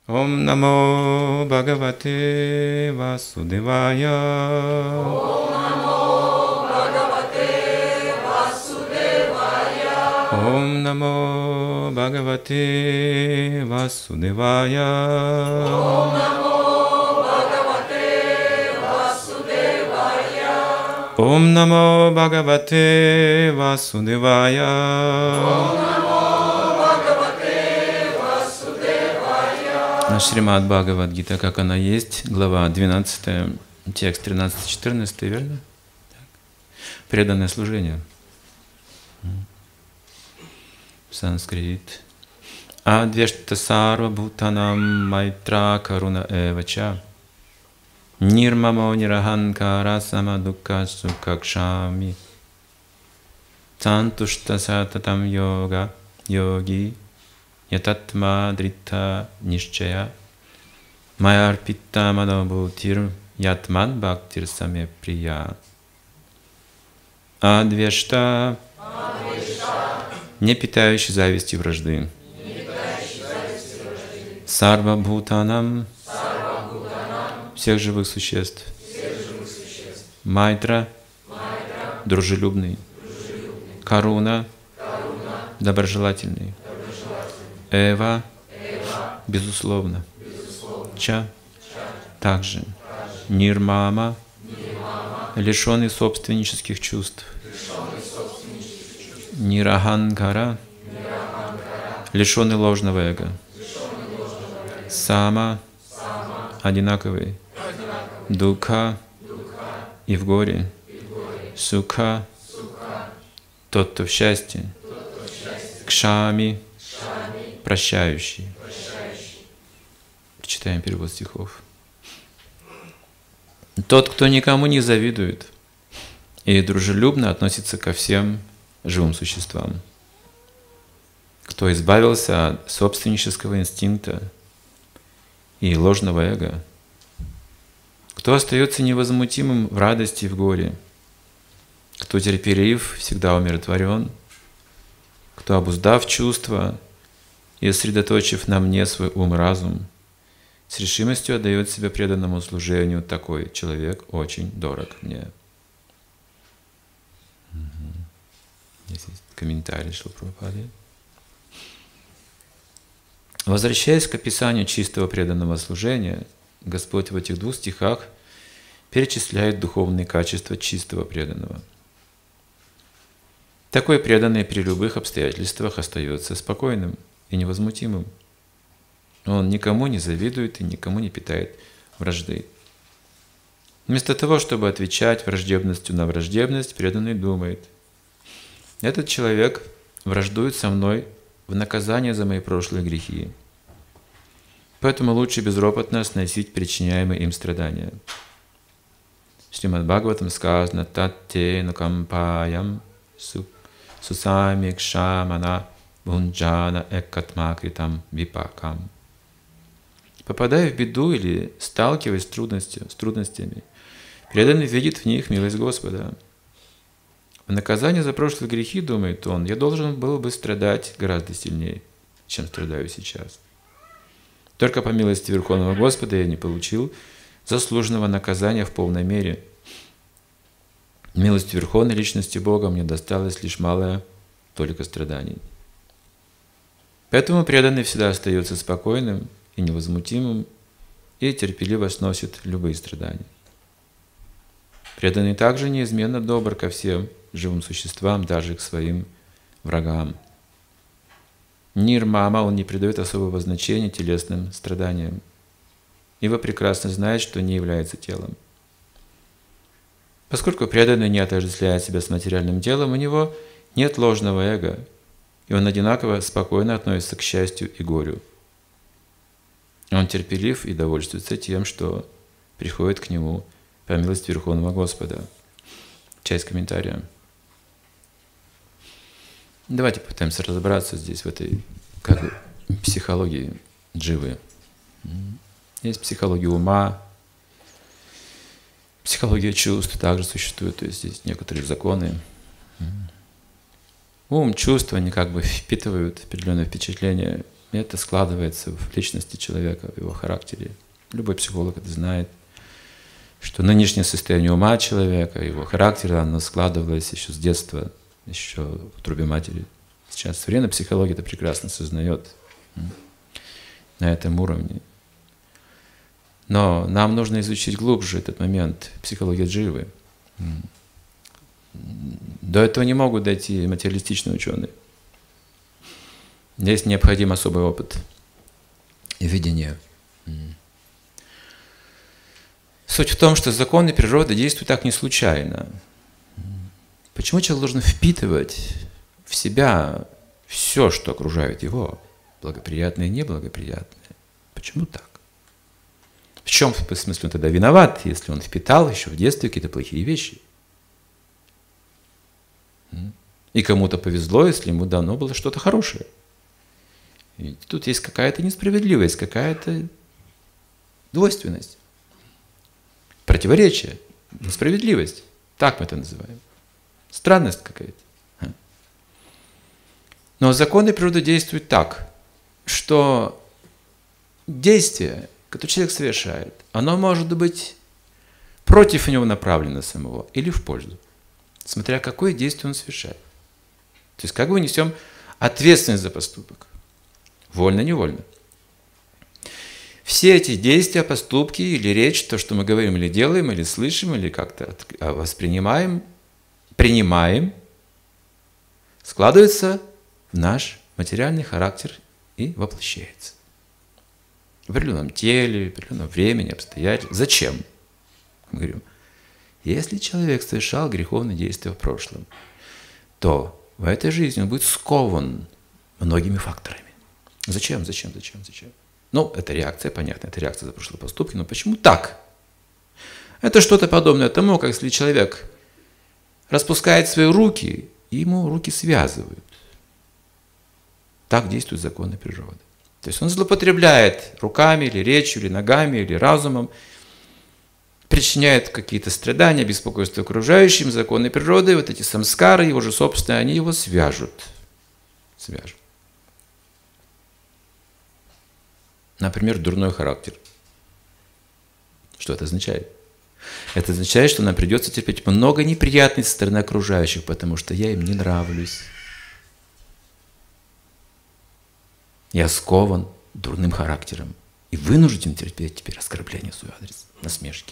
Om Namo Bhagavate Vasudevaya. Om Namo Bhagavate Vasudevaya. Om Namo Bhagavate Vasudevaya. Om Namo Bhagavate Vasudevaya. Om Namo Bhagavate Vasudevaya. Шримад Бхагавад-гита, как она есть, глава 12, текст 13-14, верно? Так. Преданное служение. Санскрит. Адвешта сарва бхутанам майтра каруна эвача. Нирмамо нираханкара самадукка сукакшами. Цантушта сататам йога йоги. Ятатма дрита нишчая. Майарпитта мадабхутир ятмад бхактир саме прия. Адвешта, не питающий зависти и вражды. Сарва бхутанам, всех живых существ. Майтра, дружелюбный. Каруна, доброжелательный. Эва, безусловно. Ча, также. Нирмама, лишенный собственнических чувств. Нираханкара, лишенный ложного эго. Сама, одинаковый. Духа, и в горе. Суха, тот, кто в счастье. Кшами, прощающий. Прочитаем перевод стихов. Тот, кто никому не завидует и дружелюбно относится ко всем живым существам. Кто избавился от собственнического инстинкта и ложного эго. Кто остается невозмутимым в радости и в горе. Кто терпелив, всегда умиротворен. Кто, обуздав чувства и сосредоточив на мне свой ум и разум, с решимостью отдает себя преданному служению, такой человек очень дорог мне. Здесь есть комментарий Шрила Прабхупады. Возвращаясь к описанию чистого преданного служения, Господь в этих двух стихах перечисляет духовные качества чистого преданного. Такой преданный при любых обстоятельствах остается спокойным и невозмутимым. Он никому не завидует и никому не питает вражды. Вместо того, чтобы отвечать враждебностью на враждебность, преданный думает: этот человек враждует со мной в наказание за мои прошлые грехи. Поэтому лучше безропотно сносить причиняемые им страдания. В Шримад Бхагаватам сказано: «Татте нукампаям сусами кшамана бунджана эккатма критам випакам». Попадая в беду или сталкиваясь с трудностями, преданный видит в них милость Господа. В наказание за прошлые грехи, думает он, я должен был бы страдать гораздо сильнее, чем страдаю сейчас. Только по милости Верховного Господа я не получил заслуженного наказания в полной мере. Милостью Верховной Личности Бога мне досталось лишь малое только страданий. Поэтому преданный всегда остается спокойным и невозмутимым и терпеливо сносит любые страдания. Преданный также неизменно добр ко всем живым существам, даже к своим врагам. Нирмама, он не придает особого значения телесным страданиям, ибо прекрасно знает, что не является телом. Поскольку преданный не отождествляет себя с материальным телом, у него нет ложного эго, и он одинаково спокойно относится к счастью и горю. Он терпелив и довольствуется тем, что приходит к нему по милости Верховного Господа. Часть комментария. Давайте попытаемся разобраться здесь, в этой психологии дживы. Есть психология ума, психология чувств также существует, то есть есть некоторые законы. Ум, чувства, они как бы впитывают определенное впечатление И это складывается в личности человека, в его характере. Любой психолог это знает, что нынешнее состояние ума человека, его характера, оно складывалось еще с детства, еще в утробе матери. Сейчас современная психология это прекрасно сознает на этом уровне. Но нам нужно изучить глубже этот момент психологии дживы. До этого не могут дойти материалистичные ученые. Здесь необходим особый опыт и видение. Суть в том, что законы природы действуют так не случайно. Почему человек должен впитывать в себя все, что окружает его, благоприятное и неблагоприятное? Почему так? В чем, в смысле, он тогда виноват, если он впитал еще в детстве какие-то плохие вещи? И кому-то повезло, если ему дано было что-то хорошее. И тут есть какая-то несправедливость, какая-то двойственность, противоречие, несправедливость. Так мы это называем. Странность какая-то. Но законы природы действуют так, что действие, которое человек совершает, оно может быть против него направлено самого или в пользу, смотря какое действие он совершает. То есть как бы несем ответственность за поступок. Вольно-невольно. Все эти действия, поступки или речь, то, что мы говорим или делаем, или слышим, или как-то воспринимаем, принимаем, складывается в наш материальный характер и воплощается. В определенном теле, в определенном времени, обстоятельствах. Зачем? Мы говорим, если человек совершал греховные действия в прошлом, то в этой жизни он будет скован многими факторами. Зачем? Ну, это реакция, понятно, это реакция за прошлые поступки, но почему так? Это что-то подобное тому, как если человек распускает свои руки, и ему руки связывают. Так действуют законы природы. То есть он злоупотребляет руками, или речью, или ногами, или разумом, причиняет какие-то страдания, беспокойство окружающим, законы природы, вот эти самскары, его же собственные, они его свяжут. Например, дурной характер. Что это означает? Это означает, что нам придется терпеть много неприятностей со стороны окружающих, потому что я им не нравлюсь. Я скован дурным характером и вынужден терпеть теперь оскорбления в свой адрес, насмешки.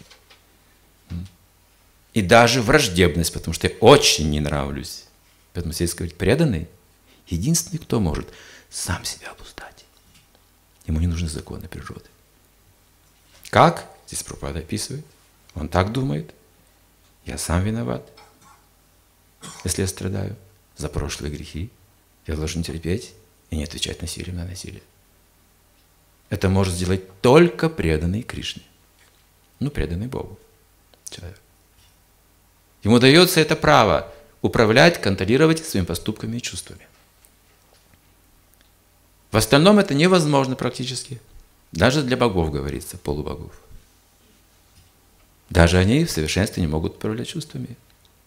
И даже враждебность, потому что я очень не нравлюсь. Поэтому здесь говорить, преданный, единственный, кто может сам себя обуздать. Ему не нужны законы природы. Как? Здесь Прабхупада описывает. Он так думает. Я сам виноват, если я страдаю за прошлые грехи. Я должен терпеть и не отвечать насилием на насилие. Это может сделать только преданный Кришне. Ну, преданный Богу человек. Ему дается это право управлять, контролировать своими поступками и чувствами. В остальном это невозможно практически. Даже для богов, говорится, полубогов. Даже они в совершенстве не могут управлять чувствами.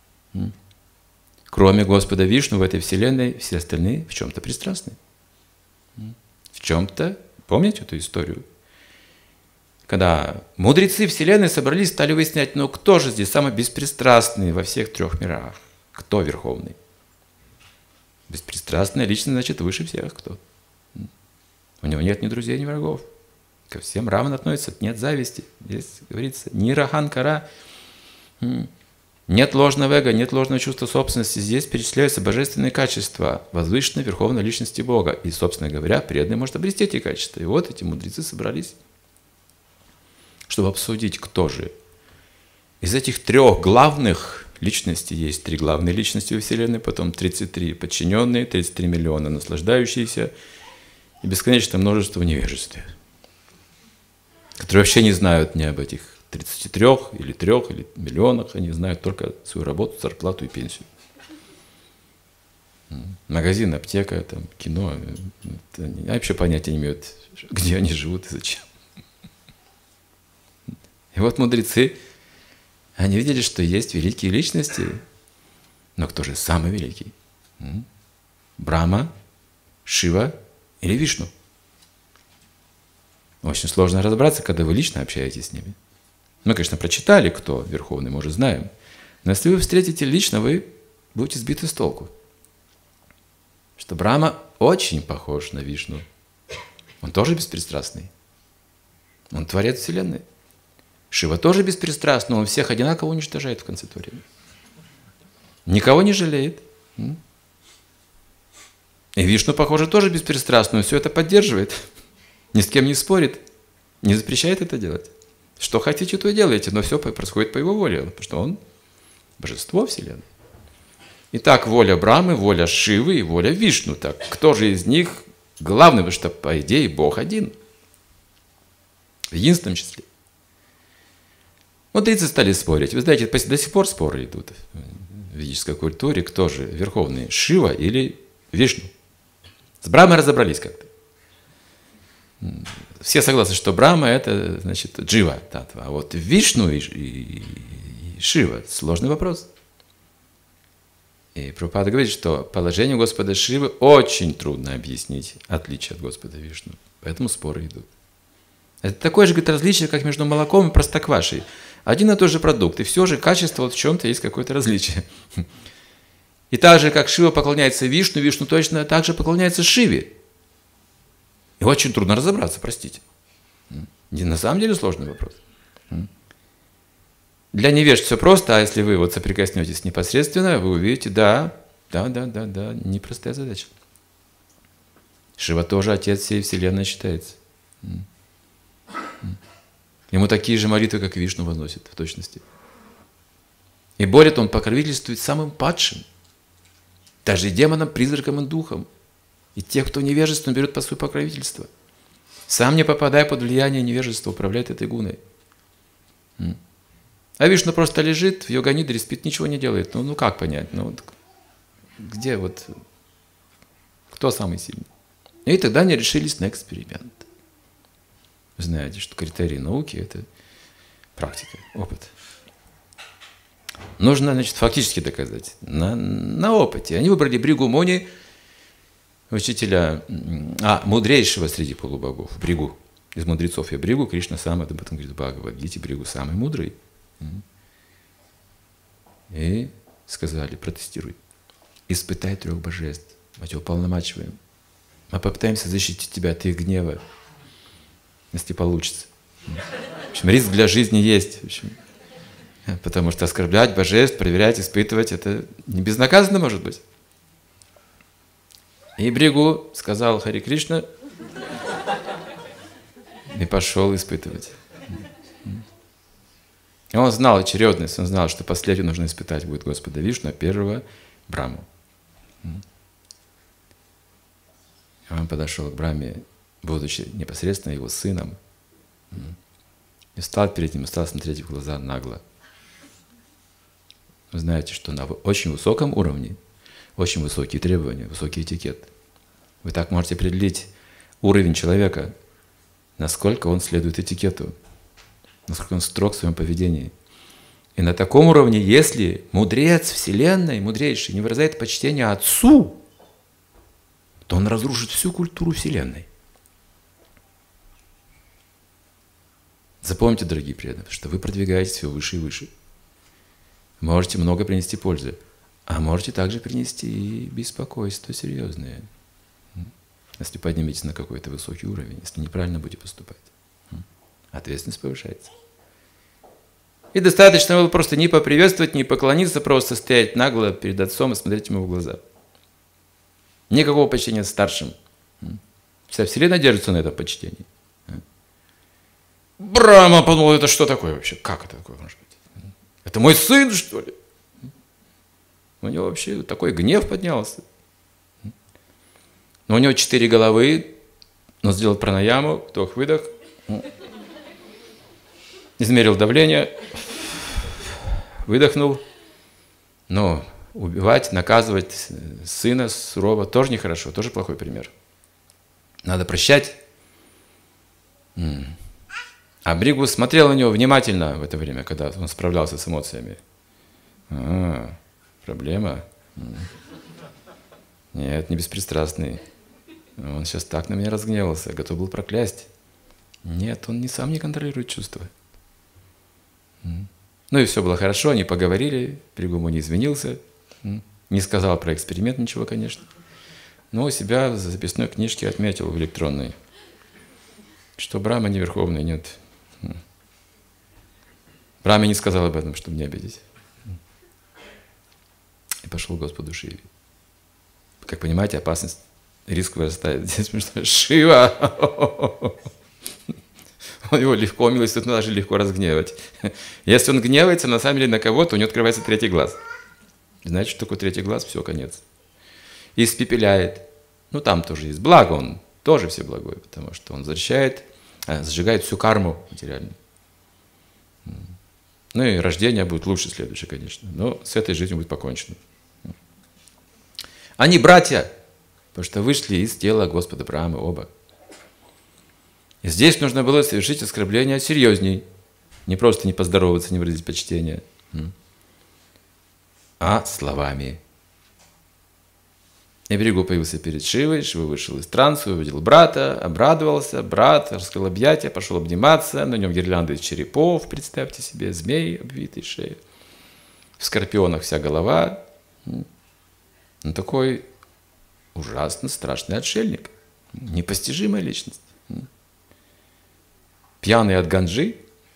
Кроме Господа Вишну в этой вселенной все остальные в чем-то пристрастны. В чем-то, помните эту историю? Когда мудрецы вселенной собрались, стали выяснять, ну кто же здесь самый беспристрастный во всех трех мирах? Кто верховный? Беспристрастная личность, значит, выше всех кто? У него нет ни друзей, ни врагов. Ко всем равно относится, нет зависти. Здесь говорится, ни раханкара, нет ложного эго, нет ложного чувства собственности. Здесь перечисляются божественные качества возвышенной верховной личности Бога. И, собственно говоря, преданный может обрести эти качества. И вот эти мудрецы собрались, чтобы обсудить, кто же. Из этих трех главных личностей, есть три главные личности во Вселенной, потом 33 подчиненные, 33 миллиона наслаждающиеся, и бесконечное множество в невежестве, которые вообще не знают ни об этих 33 или 3 или миллионах, они знают только свою работу, зарплату и пенсию. Магазин, аптека, там, кино, они вообще понятия не имеют, где они живут и зачем. И вот мудрецы, они видели, что есть великие личности, но кто же самый великий? Брахма, Шива или Вишну? Очень сложно разобраться, когда вы лично общаетесь с ними. Мы, конечно, прочитали, кто Верховный, мы уже знаем. Но если вы встретите лично, вы будете сбиты с толку. Что Брахма очень похож на Вишну. Он тоже беспристрастный. Он творец Вселенной. Шива тоже беспристрастный, он всех одинаково уничтожает в конце творения. Никого не жалеет. И Вишну, похоже, тоже беспристрастный, он все это поддерживает. Ни с кем не спорит, не запрещает это делать. Что хотите, то и делайте, но все происходит по его воле, потому что он божество Вселенной. Итак, воля Брахмы, воля Шивы и воля Вишну. Так, кто же из них главный? Потому что, по идее, Бог один. В единственном числе. Мудрецы стали спорить. Вы знаете, до сих пор споры идут в ведической культуре, кто же верховный, Шива или Вишну. С Брахмой разобрались как-то. Все согласны, что Брахма – это, значит, Джива, татва. А вот Вишну и Шива – сложный вопрос. И Прабхупада говорит, что положение Господа Шивы очень трудно объяснить отличие от Господа Вишну. Поэтому споры идут. Это такое же, говорит, различие, как между молоком и простоквашей. Один и тот же продукт, и все же качество вот в чем-то есть какое-то различие. И так же, как Шива поклоняется Вишну, Вишну точно так же поклоняется Шиве. И очень трудно разобраться, простите. На самом деле сложный вопрос. Для невежд все просто, а если вы вот соприкоснетесь непосредственно, вы увидите, да, непростая задача. Шива тоже отец всей Вселенной считается. Ему такие же молитвы, как Вишну, возносит в точности. И более того, он покровительствует самым падшим, даже демонам, призракам и духам. И тех, кто невежественно берет под свое покровительство. Сам, не попадая под влияние невежества, управляет этой гуной. А Вишну просто лежит в йога-нидре, спит, ничего не делает. Ну как понять? Ну, вот, где вот, кто самый сильный? И тогда они решились на эксперимент. Вы знаете, что критерии науки – это практика, опыт. Нужно, значит, фактически доказать. На опыте. Они выбрали Бригу Муни, учителя, мудрейшего среди полубогов, Бригу. Из мудрецов я Бригу, Кришна сам об этом говорит в Бхагавад-гите, Бригу самый мудрый. И сказали, протестируй. Испытай 3 божеств. Мы тебя уполномачиваем. Мы попытаемся защитить тебя от их гнева, если получится. В общем, риск для жизни есть. В общем, потому что оскорблять божеств, проверять, испытывать, это не безнаказанно может быть. И Бригу сказал Хари Кришна и пошел испытывать. И он знал очередность, он знал, что последним нужно испытать будет Господа Вишну, а первого Брахму. И он подошел к Брахме, будучи непосредственно его сыном, и встал перед ним, и стал смотреть в глаза нагло. Вы знаете, что на очень высоком уровне, очень высокие требования, высокий этикет. Вы так можете определить уровень человека, насколько он следует этикету, насколько он строг в своем поведении. И на таком уровне, если мудрец Вселенной, мудрейший, не выражает почтение Отцу, то он разрушит всю культуру Вселенной. Запомните, дорогие преданные, что вы продвигаетесь все выше и выше. Можете много принести пользы, а можете также принести и беспокойство серьезное, если подниметесь на какой-то высокий уровень, если неправильно будете поступать. Ответственность повышается. И достаточно было просто не поприветствовать, не поклониться, просто стоять нагло перед отцом и смотреть ему в глаза. Никакого почтения старшим. Вся Вселенная держится на этом почтении. Брахма подумал, это что такое вообще? Как это такое может быть? Это мой сын, что ли? У него вообще такой гнев поднялся. Но у него 4 головы, он сделал пранаяму, вдох-выдох, измерил давление, выдохнул. Но убивать, наказывать сына сурово тоже нехорошо, тоже плохой пример. Надо прощать. А Бригу смотрел на него внимательно в это время, когда он справлялся с эмоциями. Проблема? Нет, не беспристрастный. Он сейчас так на меня разгневался, готов был проклясть. Нет, он сам не контролирует чувства. Ну и все было хорошо, они поговорили, Бригу не извинился, не сказал про эксперимент ничего, конечно, но у себя в записной книжке отметил в электронной, что Брахма не верховный, нет. Брахма не сказал об этом, чтобы не обидеть. И пошел к Господу Шиве. Как понимаете, опасность, риск вырастает. Здесь смешно. Шива! Он его легко, милостивно, даже легко разгневать. Если он гневается, на самом деле, на кого-то, у него открывается третий глаз. Знаете, что такое третий глаз? Все, конец. И испепеляет. Ну, там тоже есть благо, он тоже все благой, потому что он сжигает всю карму материальную. Ну и рождение будет лучше следующее, конечно. Но с этой жизнью будет покончено. Они братья, потому что вышли из тела Господа Брахмы оба. И здесь нужно было совершить оскорбление серьезней. Не просто не поздороваться, не выразить почтение, а словами. И Бригу появился перед Шивой, Шива вышел из транса, увидел брата, обрадовался, брат раскрыл объятия, пошел обниматься, на нем гирлянды из черепов, представьте себе, змей, обвитый шеей, в скорпионах вся голова. Он такой ужасно страшный отшельник, непостижимая личность. Пьяный от ганджи.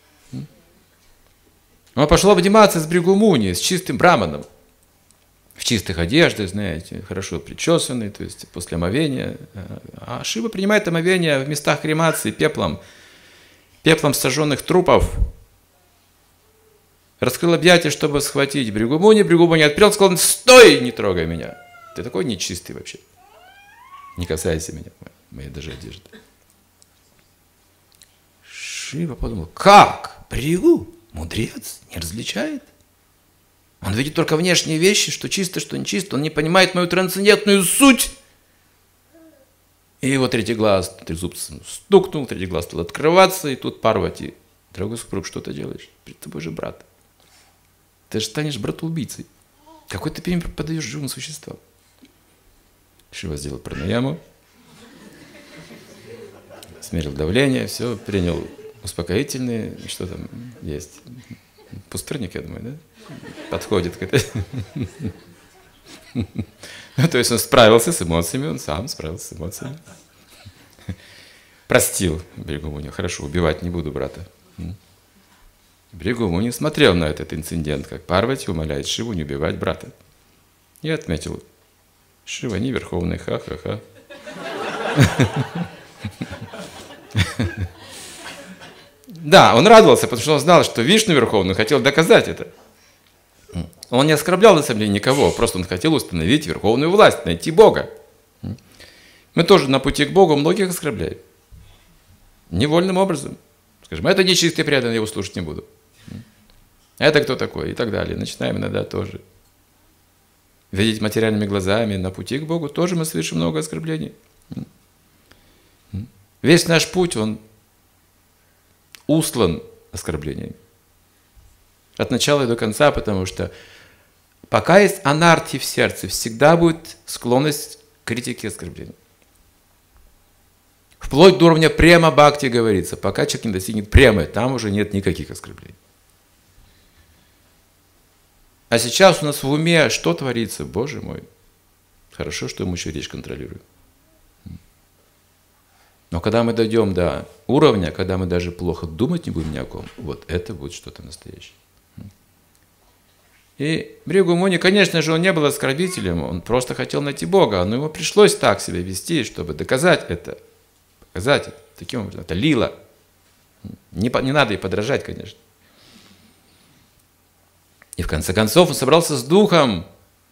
Он пошел обниматься с Бригу Муни, с чистым браманом. В чистых одеждах, знаете, хорошо причесанный, то есть после омовения. А Шива принимает омовение в местах кремации пеплом сожженных трупов. Раскрыл объятия, чтобы схватить Бригу Муни отпрел, сказал: «Стой, не трогай меня! Ты такой нечистый вообще. Не касайся меня, моей даже одежды». Шива подумал: как? Бригу? Мудрец? Не различает? Он видит только внешние вещи, что чисто, что нечисто. Он не понимает мою трансцендентную суть. И его третий глаз, трезуб стукнул, третий глаз стал открываться, и тут Парвати: дорогой супруг, что ты делаешь? Перед тобой же брат. Ты же станешь братоубийцей. Какой ты пример подаешь живым существам? Шива сделал пранаяму, смерил давление, все, принял успокоительные, что там есть? Пустырник, я думаю, да? Подходит к этой. То есть он справился с эмоциями, он сам справился с эмоциями. Простил Бригу Муни. Хорошо, убивать не буду брата. Бригу Муни смотрел на этот инцидент, как Парвати умоляет Шиву не убивать брата. И отметил: Шива не верховный, ха-ха-ха. Да, он радовался, потому что он знал, что Вишну Верховный хотел доказать это. Он не оскорблял, на самом деле, никого, просто он хотел установить верховную власть, найти Бога. Мы тоже на пути к Богу многих оскорбляем. Невольным образом. Скажем: это нечистый преданный, я его слушать не буду. Это кто такой? И так далее. Начинаем иногда тоже видеть материальными глазами. На пути к Богу тоже мы совершим много оскорблений. Весь наш путь, он устлан оскорблениями. От начала и до конца, потому что пока есть анарти в сердце, всегда будет склонность к критике и оскорблению. Вплоть до уровня према бхакти говорится, пока человек не достигнет премы, там уже нет никаких оскорблений. А сейчас у нас в уме что творится? Боже мой, хорошо, что мы еще речь контролируем. Но когда мы дойдем до уровня, когда мы даже плохо думать не будем ни о ком, вот это будет что-то настоящее. И Бригу Муни, конечно же, он не был оскорбителем, он просто хотел найти Бога, но ему пришлось так себя вести, чтобы доказать это, показать это. Таким образом, это лила. Не надо ей подражать, конечно. И в конце концов он собрался с духом,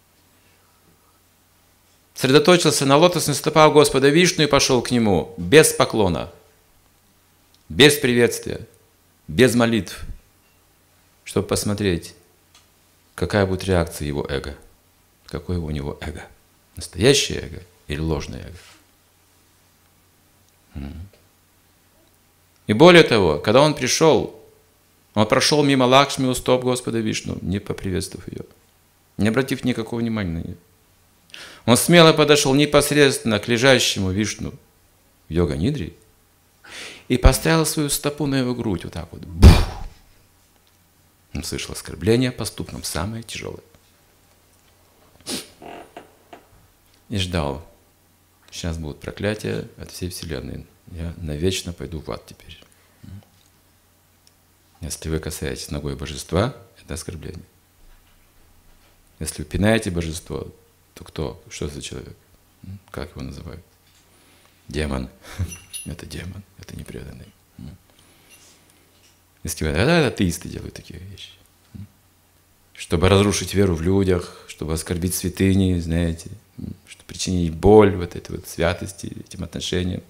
сосредоточился на лотосных стопах Господа Вишну и пошел к нему без поклона, без приветствия, без молитв, чтобы посмотреть, какая будет реакция его эго, какое у него эго, настоящее эго или ложное эго. И более того, когда он пришел, он прошел мимо Лакшми у стоп Господа Вишну, не поприветствовав ее, не обратив никакого внимания на нее. Он смело подошел непосредственно к лежащему Вишну в йога-нидре и поставил свою стопу на его грудь, вот так вот. Бух! Он слышал оскорбление поступком, самое тяжелое. И ждал. Сейчас будут проклятия от всей вселенной. Я навечно пойду в ад теперь. Если вы касаетесь ногой божества, это оскорбление. Если вы пинаете божество, то кто? Что за человек? Как его называют? Демон. Это демон, это непреданный. Если вы... Это атеисты делают такие вещи. Чтобы разрушить веру в людях, чтобы оскорбить святыни, знаете, чтобы причинить боль вот этой вот святости, этим отношениям.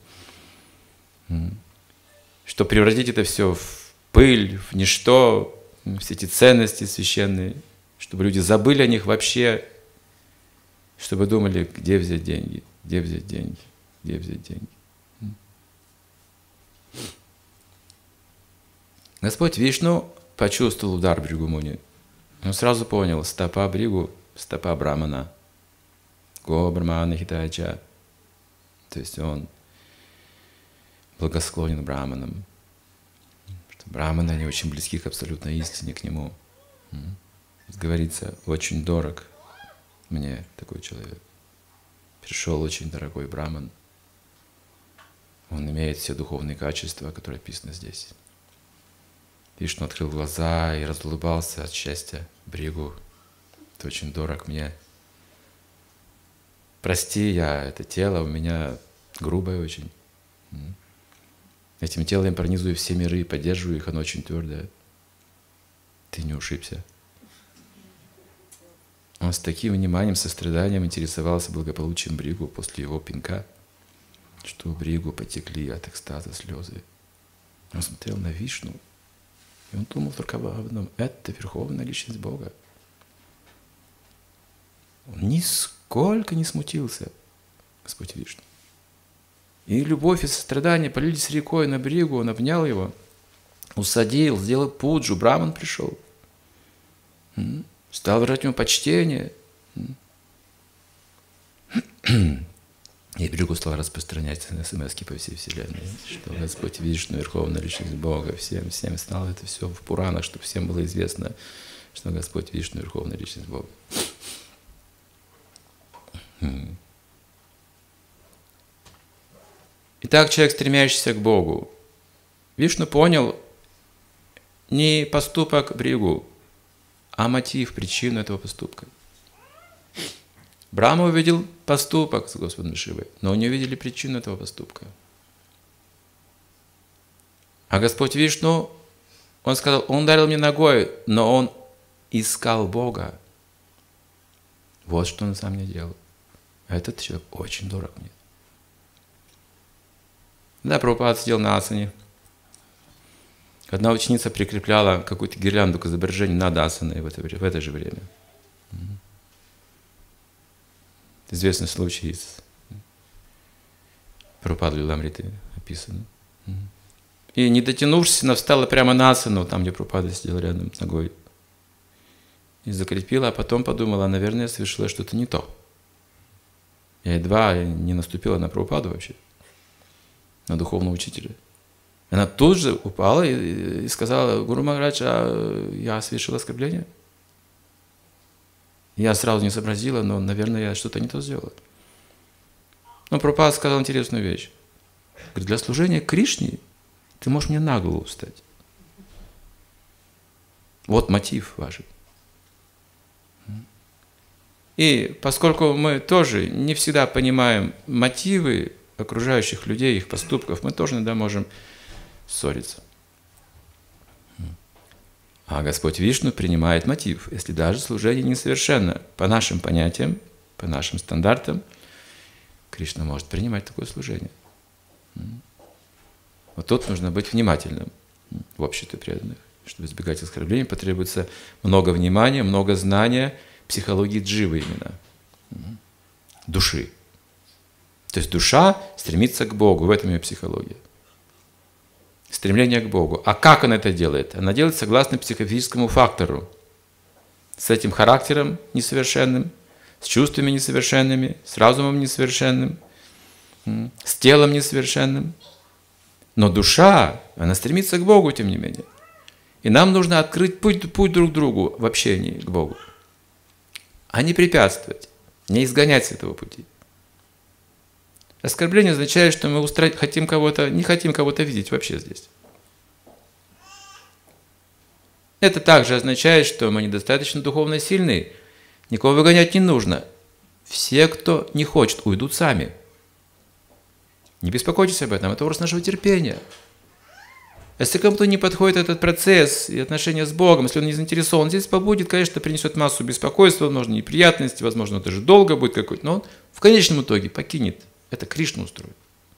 Чтобы превратить это все в пыль, в ничто, все эти ценности священные, чтобы люди забыли о них вообще, чтобы думали, где взять деньги, где взять деньги, где взять деньги. Господь Вишну почувствовал удар Бригу Муни. Он сразу понял, стопа Бригу, стопа Брамана. Го Брамана Хитача. То есть он благосклонен Браманам. Браманы, они очень близки к абсолютной истине, к нему. Говорится, очень дорог мне такой человек. Пришел очень дорогой Браман. Он имеет все духовные качества, которые описаны здесь. Вишну открыл глаза и разулыбался от счастья. Бригу, ты очень дорог мне. Прости, это тело у меня грубое очень. Этим телом я пронизываю все миры, поддерживаю их, оно очень твердое. Ты не ушибся. Он с таким вниманием, состраданием интересовался благополучием Бригу после его пинка, что у Бригу потекли от экстаза слезы. Он смотрел на Вишну, и он думал только об одном: это Верховная Личность Бога. Он нисколько не смутился, Господь Вишну. И любовь и сострадание полились рекой на Бригу, он обнял его, усадил, сделал пуджу, Браман пришел. Стал выражать ему почтение. И Бригу стал распространять смс-ки по всей вселенной, что Господь Вишну, Верховная Личность Бога, всем стало это все в Пуранах, чтобы всем было известно, что Господь Вишну, Верховная Личность Бога. Итак, человек, стремящийся к Богу, Вишну понял не поступок Бригу, а мотив, причину этого поступка. Брахма увидел поступок с Господом Шивой, но не увидели причину этого поступка. А Господь Вишну, он сказал, он ударил мне ногой, но он искал Бога. Вот что он сам не делал. Этот человек очень дорог мне. Да, Прабхупада сидел на асане. Одна ученица прикрепляла какую-то гирлянду к изображению над асаной в это же время. Известный случай из Прабхупады Лиламриты описан. И, не дотянувшись, она встала прямо на асану, там, где Прабхупада сидел рядом с ногой. И закрепила, а потом подумала, наверное, я совершила что-то не то. Я едва не наступила на Прабхупаду вообще, на духовного учителя. Она тут же упала и сказала: Гуру Махарадж, я совершила оскорбление. Я сразу не сообразила, но, наверное, я что-то не то сделала. Но Прабхупада сказал интересную вещь. Говорит, для служения Кришне ты можешь мне на голову встать. Вот мотив ваш. И поскольку мы тоже не всегда понимаем мотивы окружающих людей, их поступков, мы тоже иногда можем ссориться. А Господь Вишну принимает мотив, если даже служение несовершенно. По нашим понятиям, по нашим стандартам, Кришна может принимать такое служение. Вот тут нужно быть внимательным в обществе преданных. Чтобы избегать оскорблений, потребуется много внимания, много знания психологии дживы именно, души. То есть душа стремится к Богу, в этом ее психология. Стремление к Богу. А как она это делает? Она делает согласно психофизическому фактору. С этим характером несовершенным, с чувствами несовершенными, с разумом несовершенным, с телом несовершенным. Но душа, она стремится к Богу, тем не менее. И нам нужно открыть путь друг к другу в общении к Богу. А не препятствовать, не изгонять с этого пути. Оскорбление означает, что мы хотим кого-то, не хотим кого-то видеть вообще здесь. Это также означает, что мы недостаточно духовно сильны. Никого выгонять не нужно. Все, кто не хочет, уйдут сами. Не беспокойтесь об этом, это вопрос нашего терпения. Если кому-то не подходит этот процесс и отношения с Богом, если он не заинтересован, здесь побудет, конечно, принесет массу беспокойства, возможно, неприятностей, возможно, даже долго будет какой-то, но он в конечном итоге покинет. Это Кришна устроит.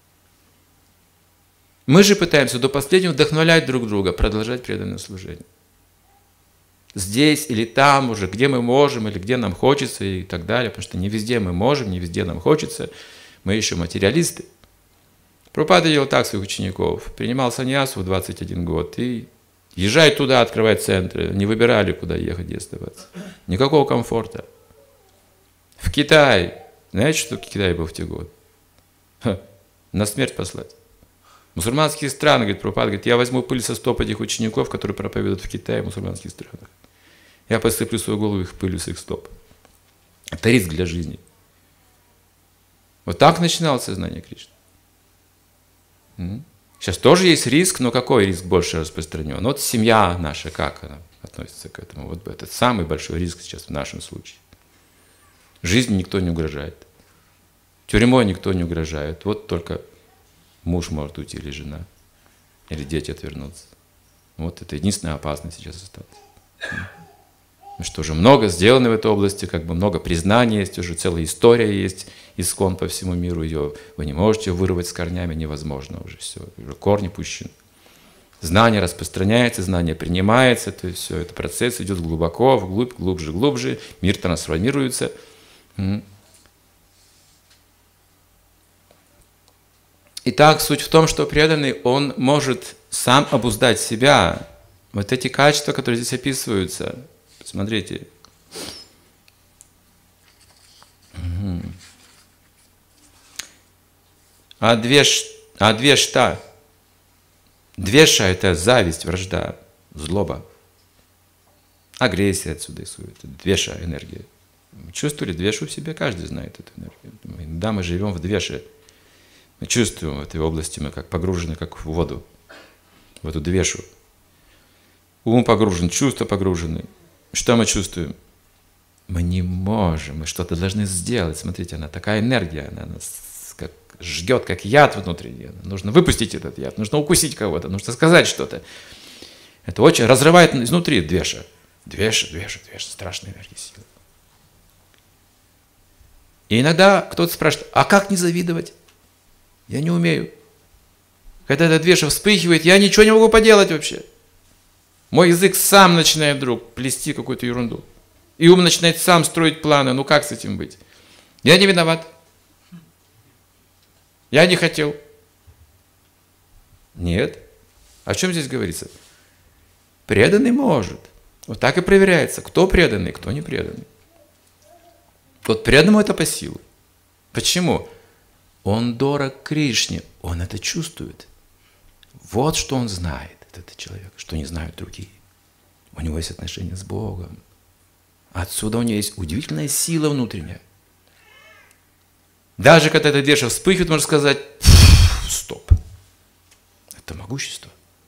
Мы же пытаемся до последнего вдохновлять друг друга, продолжать преданное служение. Здесь или там уже, где мы можем, или где нам хочется и так далее, потому что не везде мы можем, не везде нам хочется, мы еще материалисты. Прабхупада делал так своих учеников, принимал саньясу в 21 год и езжай туда, открывать центры, не выбирали, куда ехать и оставаться. Никакого комфорта. В Китай, знаете, что Китай был в те годы? На смерть послать. Мусульманские страны, говорит Прабхупада, говорит, я возьму пыль со стоп этих учеников, которые проповедуют в Китае, в мусульманских странах. Я посыплю свою голову их пылью с их стоп. Это риск для жизни. Вот так начиналось сознание Кришны. Сейчас тоже есть риск, но какой риск больше распространен? Вот семья наша, как она относится к этому? Вот это самый большой риск сейчас в нашем случае. Жизни никто не угрожает. Тюрьмой никто не угрожает. Вот только муж может уйти, или жена, или дети отвернуться. Вот это единственная опасность сейчас осталась. Ну что же, много сделано в этой области, как бы много признаний есть, уже целая история есть, искон по всему миру, ее вы не можете вырвать с корнями, невозможно уже все, уже корни пущены. Знание распространяется, знание принимается, то есть все, этот процесс идет глубоко, вглубь, глубже, глубже, мир трансформируется. Итак, суть в том, что преданный, он может сам обуздать себя. Вот эти качества, которые здесь описываются, смотрите. Двешта. Двеша – это зависть, вражда, злоба. Агрессия отсюда исходит. Двеша – энергия. Чувствовали двешу в себе? Каждый знает эту энергию. Иногда мы живем в двеше. Мы чувствуем в этой области, мы как погружены, как в воду, в эту двешу. Ум погружен, чувства погружены. Что мы чувствуем? Мы не можем, мы что-то должны сделать. Смотрите, она такая энергия, она нас как жгет, как яд внутренний. Нужно выпустить этот яд, нужно укусить кого-то, нужно сказать что-то. Это очень разрывает изнутри двеша. Двеша, страшная энергия, сила. И иногда кто-то спрашивает, а как не завидовать? Я не умею. Когда эта двеша вспыхивает, я ничего не могу поделать вообще. Мой язык сам начинает вдруг плести какую-то ерунду. И ум начинает сам строить планы. Ну как с этим быть? Я не виноват. Я не хотел. Нет. О чем здесь говорится? Преданный может. Вот так и проверяется, кто преданный, кто не преданный. Вот преданному это по силу. Почему? Он дорог Кришне, он это чувствует. Вот что он знает, этот человек, что не знают другие. У него есть отношения с Богом. Отсюда у него есть удивительная сила внутренняя. Даже когда эта двеша вспыхивает, можно сказать, стоп. Это могущество.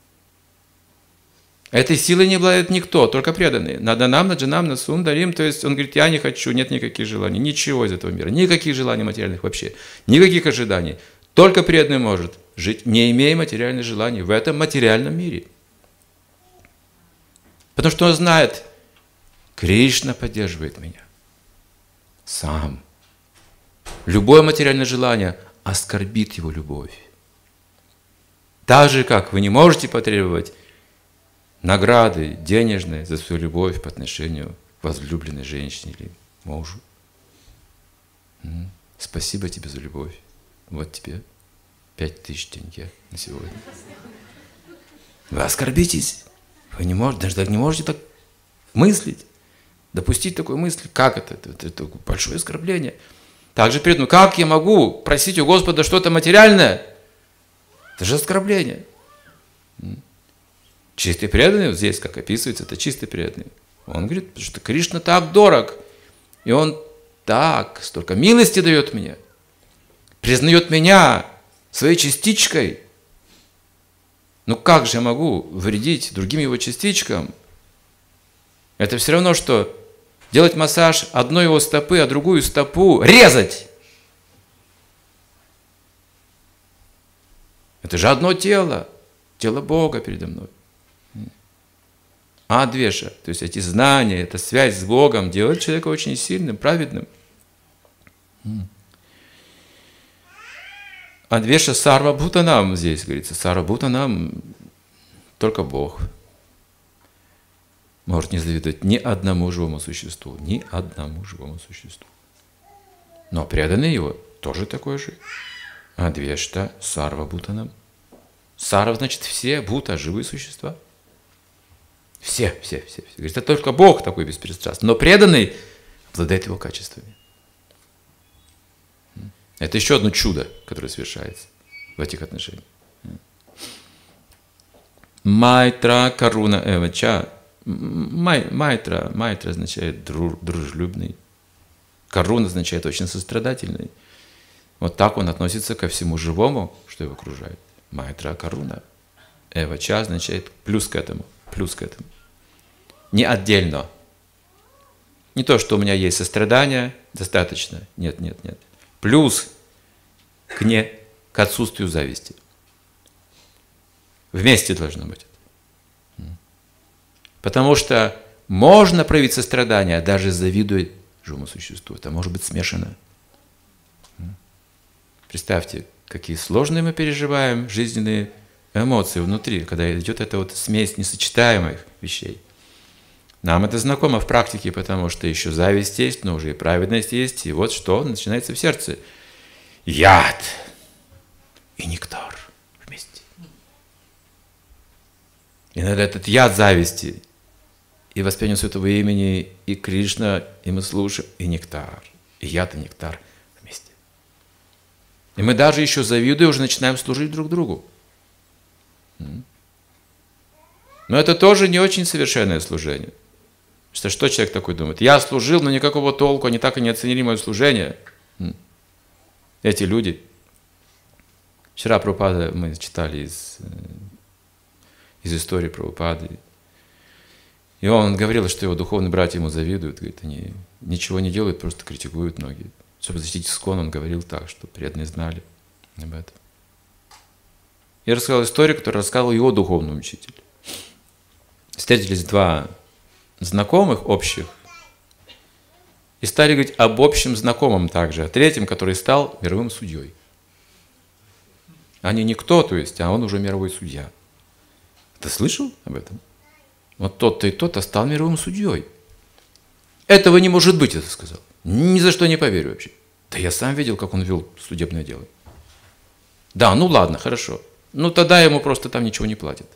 Этой силой не обладает никто, только преданные. Наданам, наджанам, насундарим. То есть он говорит, я не хочу, нет никаких желаний, ничего из этого мира, никаких желаний материальных вообще, никаких ожиданий. Только преданный может жить, не имея материальных желаний в этом материальном мире. Потому что он знает, Кришна поддерживает меня. Сам. Любое материальное желание оскорбит его любовь. Так же, как вы не можете потребовать награды денежные за свою любовь по отношению к возлюбленной женщине или мужу. Спасибо тебе за любовь. Вот тебе 5000 тенге на сегодня. Вы оскорбитесь. Вы не можете, даже так не можете так мыслить. Допустить такую мысль. Как это? Это большое оскорбление. Также перед, как я могу просить у Господа что-то материальное? Это же оскорбление. Чистый преданный, вот здесь, как описывается, это чистый преданный. Он говорит, что Кришна так дорог, и он так столько милости дает мне, признает меня своей частичкой. Ну как же я могу вредить другим его частичкам? Это все равно, что делать массаж одной его стопы, а другую стопу резать. Это же одно тело, тело Бога передо мной. Адвеша, то есть эти знания, эта связь с Богом делает человека очень сильным, праведным. Адвеша сарва бхутанам, здесь говорится, сарва бхутанам, только Бог может не завидовать ни одному живому существу, ни одному живому существу. Но преданный его тоже такой же. Адвешта сарва бхутанам. Сарва значит все, бхута, живые существа. Все. Говорит, это только Бог такой беспристрастный. Но преданный обладает его качествами. Это еще одно чудо, которое совершается в этих отношениях. Майтра каруна эвача. Майтра означает дружелюбный. Каруна означает очень сострадательный. Вот так он относится ко всему живому, что его окружает. Майтра каруна. Эвача означает плюс к этому. Не отдельно. Не то, что у меня есть сострадание, достаточно. Нет. Плюс к отсутствию зависти. Вместе должно быть. Потому что можно проявить сострадание, даже завидуя живому существу. Это может быть смешано. Представьте, какие сложные мы переживаем жизненные эмоции внутри, когда идет эта вот смесь несочетаемых вещей. Нам это знакомо в практике, потому что еще зависть есть, но уже и праведность есть. И вот что начинается в сердце. Яд и нектар вместе. И надо этот яд зависти и воспоминание Святого Имени, и Кришна, и мы слушаем, и нектар. И яд, и нектар вместе. И мы даже еще завидуя уже начинаем служить друг другу. Но это тоже не очень совершенное служение. Что человек такой думает? Я служил, но никакого толку, они так и не оценили мое служение. Эти люди. Вчера Прабхупада мы читали из истории Прабхупады. И он говорил, что его духовные братья ему завидуют. Говорит, они ничего не делают, просто критикуют многие. Чтобы защитить Искон, он говорил так, что преданные знали об этом. Я рассказал историю, которую рассказал его духовный учитель. Встретились два знакомых общих и стали говорить об общем знакомом также, о третьем, который стал мировым судьей. Они никто, то есть, а он уже мировой судья. Ты слышал об этом? Вот тот-то и тот-то стал мировым судьей. Этого не может быть, я сказал. Ни за что не поверю вообще. Да я сам видел, как он вел судебное дело. Да, ну ладно, хорошо. Ну тогда ему просто там ничего не платят.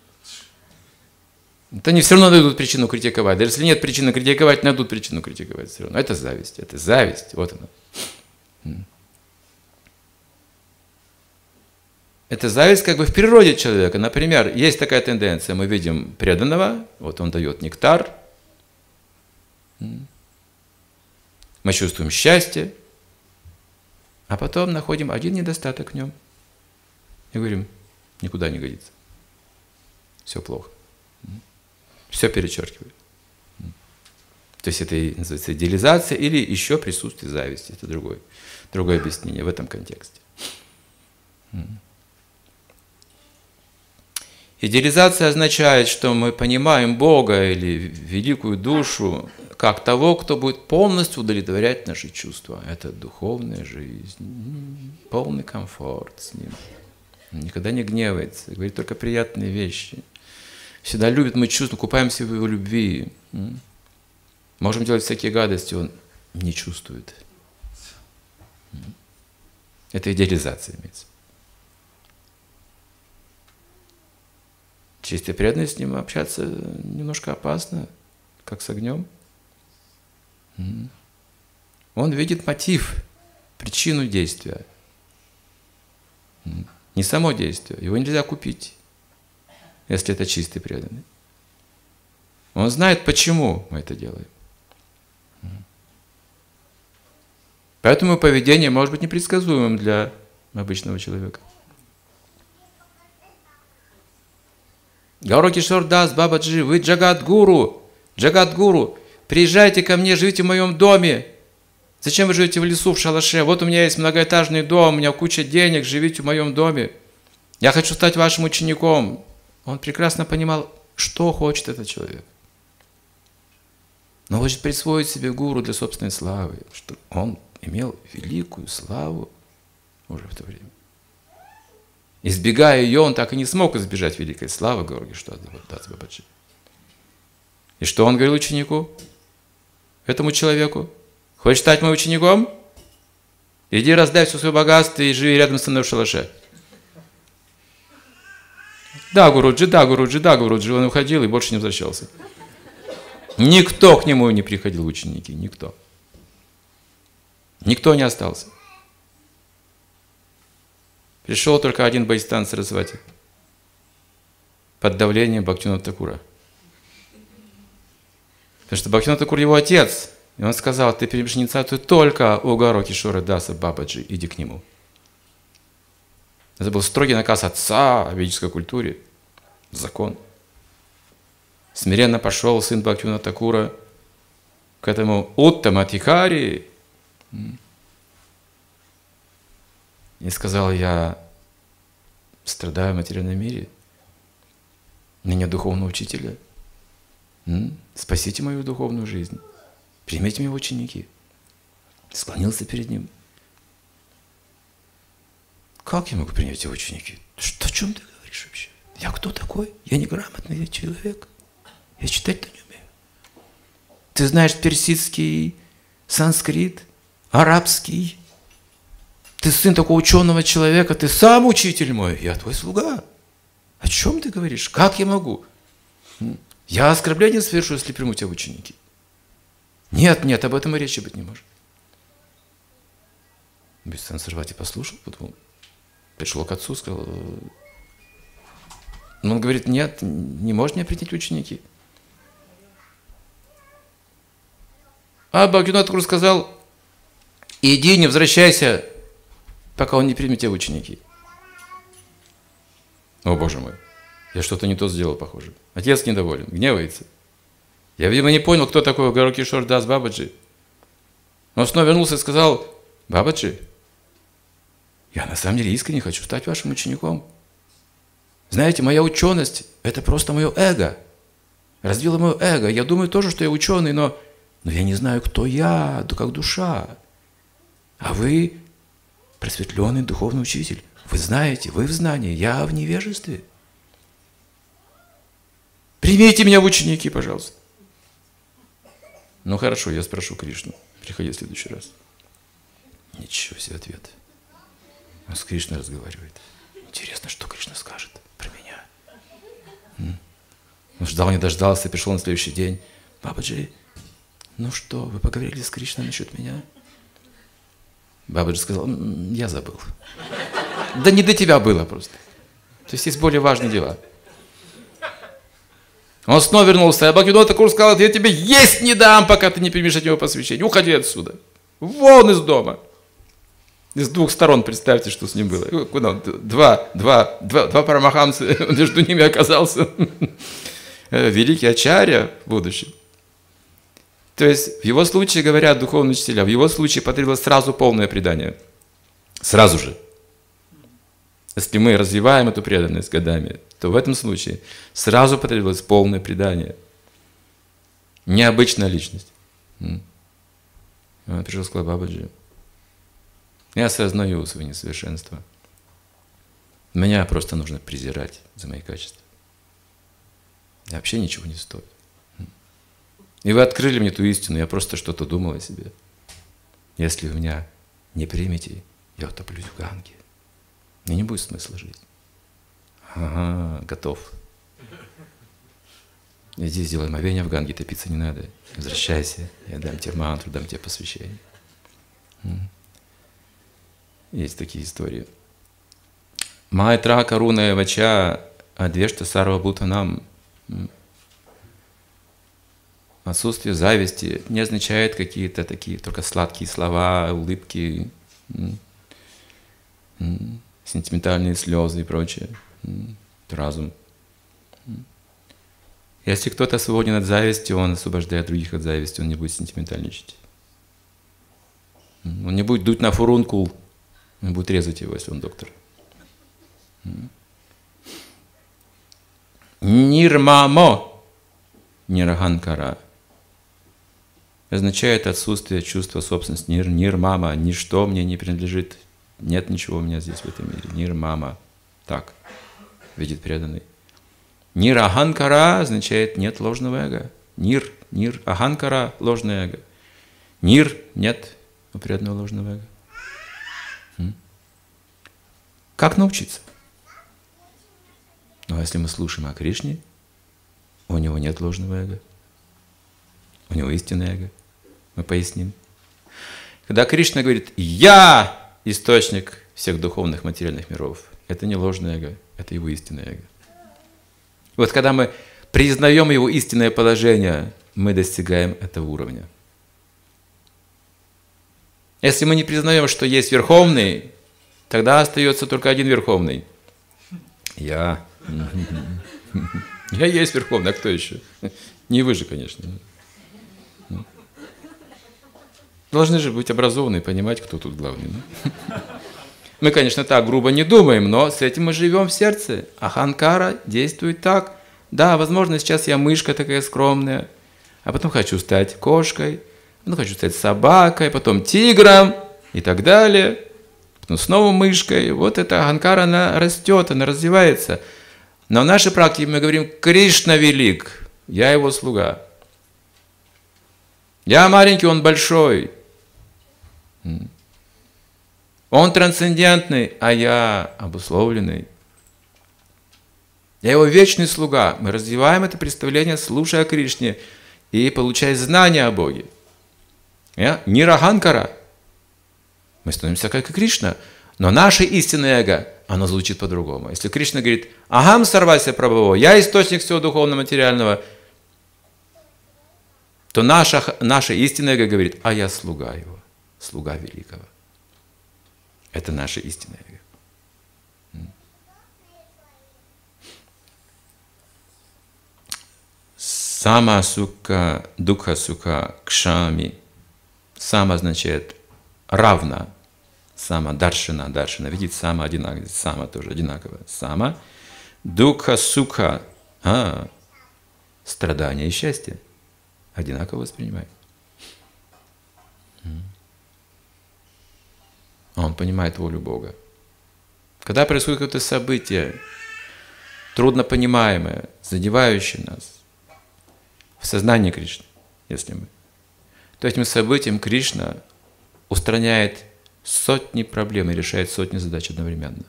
Это они все равно найдут причину критиковать. Даже если нет причины критиковать, найдут причину критиковать все равно. Это зависть, вот она. Это зависть как бы в природе человека. Например, есть такая тенденция, мы видим преданного, вот он дает нектар, мы чувствуем счастье, а потом находим один недостаток в нем и говорим, никуда не годится, все плохо. Все перечеркивает. То есть это называется идеализация или еще присутствие зависти. Это другое объяснение в этом контексте. Идеализация означает, что мы понимаем Бога или великую душу как того, кто будет полностью удовлетворять наши чувства. Это духовная жизнь, полный комфорт с Ним. Он никогда не гневается, говорит только приятные вещи. Всегда любит, мы чувствуем, купаемся в Его любви. Можем делать всякие гадости, Он не чувствует. Это идеализация имеется. Чистой преданность с Ним общаться немножко опасно, как с огнем. Он видит мотив, причину действия. Не само действие. Его нельзя купить, если это чистый преданный. Он знает, почему мы это делаем. Поэтому поведение может быть непредсказуемым для обычного человека. Гаура Кишор Дас Бабаджи, вы Джагадгуру, Джагадгуру, приезжайте ко мне, живите в моем доме. Зачем вы живете в лесу, в шалаше? Вот у меня есть многоэтажный дом, у меня куча денег, живите в моем доме. Я хочу стать вашим учеником. Он прекрасно понимал, что хочет этот человек. Но хочет присвоить себе гуру для собственной славы, что он имел великую славу уже в то время. Избегая ее, он так и не смог избежать великой славы Гаура Кишор Дас Бабаджи. И что он говорил ученику, этому человеку? Хочешь стать моим учеником? Иди раздай все свое богатство и живи рядом со мной в шалаше. Да, Гуруджи, да, Гуруджи, да, Гуруджи. Он уходил и больше не возвращался. Никто к нему не приходил, ученики, никто. Никто не остался. Пришел только один Бхактивинода Сарасвати под давлением Бхактивинода Thakura. Потому что Бхактивинода Thakura его отец. И он сказал, ты примешь инициацию только у Гаура Кишора Даса Бабаджи, иди к нему. Это был строгий наказ отца о ведической культуре, закон. Смиренно пошел сын Бхактивинода Thakura к этому Уттама Адхикари и сказал, я страдаю в материальном мире, у меня нет духовного учителя, спасите мою духовную жизнь. Примите меня в ученики. Склонился перед ним. Как я могу принять его ученики? Что, о чем ты говоришь вообще? Я кто такой? Я неграмотный человек. Я читать-то не умею. Ты знаешь персидский, санскрит, арабский. Ты сын такого ученого человека, ты сам учитель мой, я твой слуга. О чем ты говоришь? Как я могу? Я оскорбление совершу, если приму тебя в ученики. Нет, нет, об этом и речи быть не может. Бхактивинода Сарасвати послушал, потом пришел к отцу, сказал, он говорит, нет, не может меня принять в ученики. А Бхактивинода Thakura сказал, иди, не возвращайся, пока он не примет тебя в ученики. О, Боже мой, я что-то не то сделал, похоже. Отец недоволен, гневается. Я, видимо, не понял, кто такой Гаура Кишор Дас Бабаджи. Он снова вернулся и сказал, Бабаджи, я на самом деле искренне хочу стать вашим учеником. Знаете, моя ученость – это просто мое эго. Развило мое эго. Я думаю тоже, что я ученый, но я не знаю, кто я, как душа. А вы просветленный духовный учитель. Вы знаете, вы в знании, я в невежестве. Примите меня в ученики, пожалуйста. Ну хорошо, я спрошу Кришну. Приходи в следующий раз. Ничего себе ответ. Он с Кришной разговаривает. Интересно, что Кришна скажет про меня. Он ждал, не дождался, пришел на следующий день. Бабаджи, ну что, вы поговорили с Кришной насчет меня? Бабаджи сказал, я забыл. Да не до тебя было просто. То есть более важные дела. Он снова вернулся, а Бхактивинода Thakura сказал, я тебе есть не дам, пока ты не примешь от него посвящение. Уходи отсюда. Вон из дома. С двух сторон представьте, что с ним было. Куда он? Два парамахамса, между ними оказался великий ачарья в будущем. То есть в его случае, говорят духовные учителя, в его случае потребовалось сразу полное предание. Сразу же. Если мы развиваем эту преданность годами, то в этом случае сразу потребовалось полное предание. Необычная личность. Он пришел и сказал, Бабаджи, я осознаю свои несовершенства. Меня просто нужно презирать за мои качества. Я вообще ничего не стою. И вы открыли мне ту истину, я просто что-то думал о себе. Если вы меня не примете, я утоплюсь в Ганге. Мне не будет смысла жить. Ага, готов. Иди, сделай омовение в Ганге, топиться не надо. Возвращайся, я дам тебе мантру, дам тебе посвящение. Есть такие истории. Майтра Каруна Вача Адвешта Сарва Бхутанам. Отсутствие зависти не означает какие-то такие только сладкие слова, улыбки, сентиментальные слезы и прочее. Разум. Если кто-то свободен от зависти, он освобождает других от зависти, он не будет сентиментальничать. Он не будет дуть на фурункул, он будет резать его, если он доктор. Нирмамо, нираханкара, означает отсутствие чувства собственности. Нирмама, ничто мне не принадлежит, нет ничего у меня здесь в этом мире. Нирмама, так видит преданный. Нираханкара означает нет ложного эго. Нир, аханкара, ложное эго. Нир, нет у преданного ложного эго. Как научиться? Но если мы слушаем о Кришне, у него нет ложного эго. У него истинное эго. Мы поясним. Когда Кришна говорит «Я источник всех духовных материальных миров», это не ложное эго, это его истинное эго. Вот когда мы признаем его истинное положение, мы достигаем этого уровня. Если мы не признаем, что есть Верховный, тогда остается только один Верховный. Я. Я есть Верховный, а кто еще? Не вы же, конечно. Должны же быть образованные, понимать, кто тут главный. Мы, конечно, так грубо не думаем, но с этим мы живем в сердце. Аханкара действует так. Да, возможно, сейчас я мышка такая скромная, а потом хочу стать кошкой, потом хочу стать собакой, потом тигром и так далее. Потом снова мышкой. Вот эта аханкара, она растет, она развивается. Но в нашей практике мы говорим: Кришна велик, я его слуга. Я маленький, он большой. Он трансцендентный, а я обусловленный. Я его вечный слуга. Мы развиваем это представление, слушая о Кришне и получая знания о Боге. Нираханкара. Мы становимся как и Кришна. Но наше истинное эго, оно звучит по-другому. Если Кришна говорит: «Ахам сарвася прабхава», я источник всего духовно-материального, то наше истинное эго говорит: «А я слуга его, слуга великого». Это наше истинное эго. Сама сука, духа сука, кшами. Сама означает равно. Сама, даршина, видите, сама одинаково, сама тоже одинаково. Сама, духа сука, страдания и счастье одинаково воспринимает. Он понимает волю Бога. Когда происходит какое-то событие, трудно понимаемое, задевающее нас в сознании Кришны, если мы, то этим событием Кришна устраняет сотни проблем и решает сотни задач одновременно.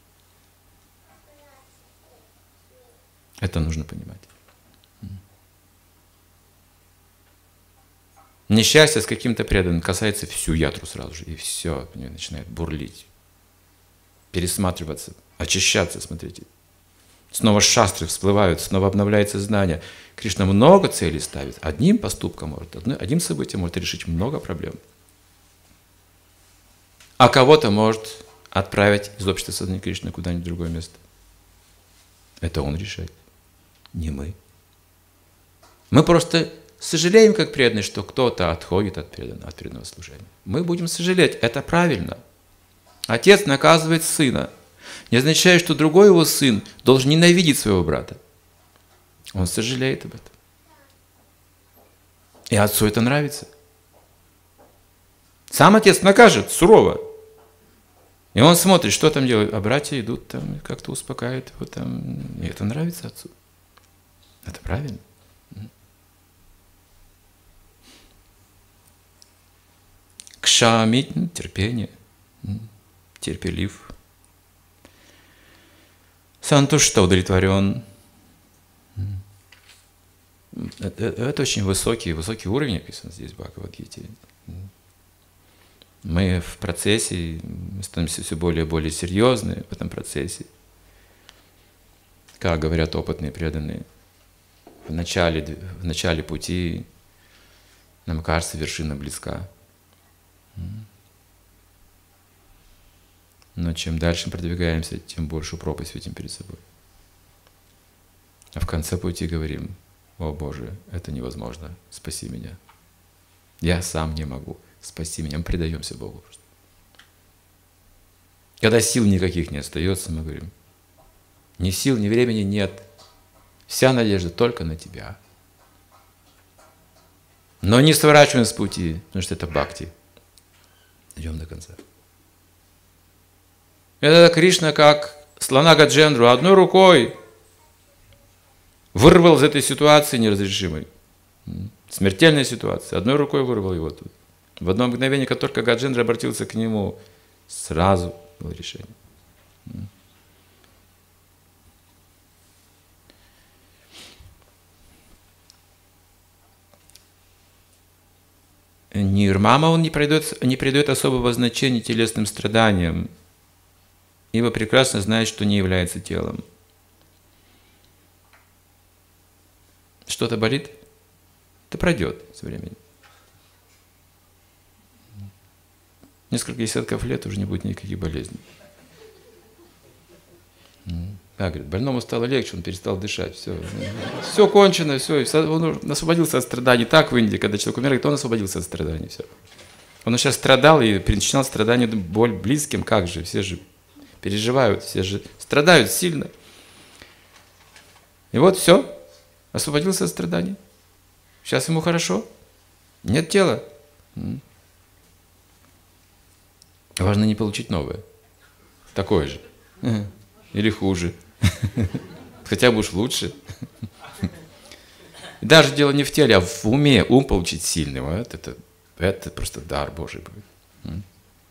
Это нужно понимать. Несчастье с каким-то преданным касается всю ятру сразу же, и все начинает бурлить, пересматриваться, очищаться, смотрите. Снова шастры всплывают, снова обновляется знание. Кришна много целей ставит. Одним поступком может, одним событием может решить много проблем. А кого-то может отправить из общества сознания Кришны куда-нибудь в другое место. Это он решает, не мы. Мы просто сожалеем, как преданные, что кто-то отходит от преданного служения. Мы будем сожалеть, это правильно. Отец наказывает сына. Не означает, что другой его сын должен ненавидеть своего брата. Он сожалеет об этом. И отцу это нравится. Сам отец накажет сурово. И он смотрит, что там делают. А братья идут там, как-то успокаивают его там. И это нравится отцу. Это правильно. Кшамит, терпение, терпелив. Сантушта, удовлетворен. Это очень высокий уровень описан здесь в Бхагавад-гите. Мы в процессе, мы становимся все более и более серьезны в этом процессе. Как говорят опытные преданные, в начале пути нам кажется, вершина близка. Но чем дальше мы продвигаемся, тем большую пропасть видим перед собой. А в конце пути говорим: о Боже, это невозможно, спаси меня. Я сам не могу, спаси меня. Мы предаемся Богу. Когда сил никаких не остается, мы говорим: ни сил, ни времени нет. Вся надежда только на Тебя. Но не сворачиваем с пути, потому что это бхакти. Идем до конца. Это Кришна, как слона Гаджендру, одной рукой вырвал из этой ситуации неразрешимой. Смертельной ситуации. Одной рукой вырвал его тут. В одно мгновение, как только Гаджендра обратился к нему, сразу было решение. Нирмама он не придает особого значения телесным страданиям, ибо прекрасно знает, что не является телом. Что-то болит? Это пройдет со временем. Несколько десятков лет уже не будет никаких болезней. Как говорит, больному стало легче, он перестал дышать, все кончено, все, он освободился от страданий. Так в Индии, когда человек умирает, он освободился от страданий, все. Он сейчас страдал и причинял страдания, боль близким, как же, все же переживают, все же страдают сильно. И вот все, освободился от страданий. Сейчас ему хорошо, нет тела. Важно не получить новое, такое же или хуже. Хотя бы уж лучше. Даже дело не в теле, а в уме. Ум получить сильным. Вот это просто дар Божий будет.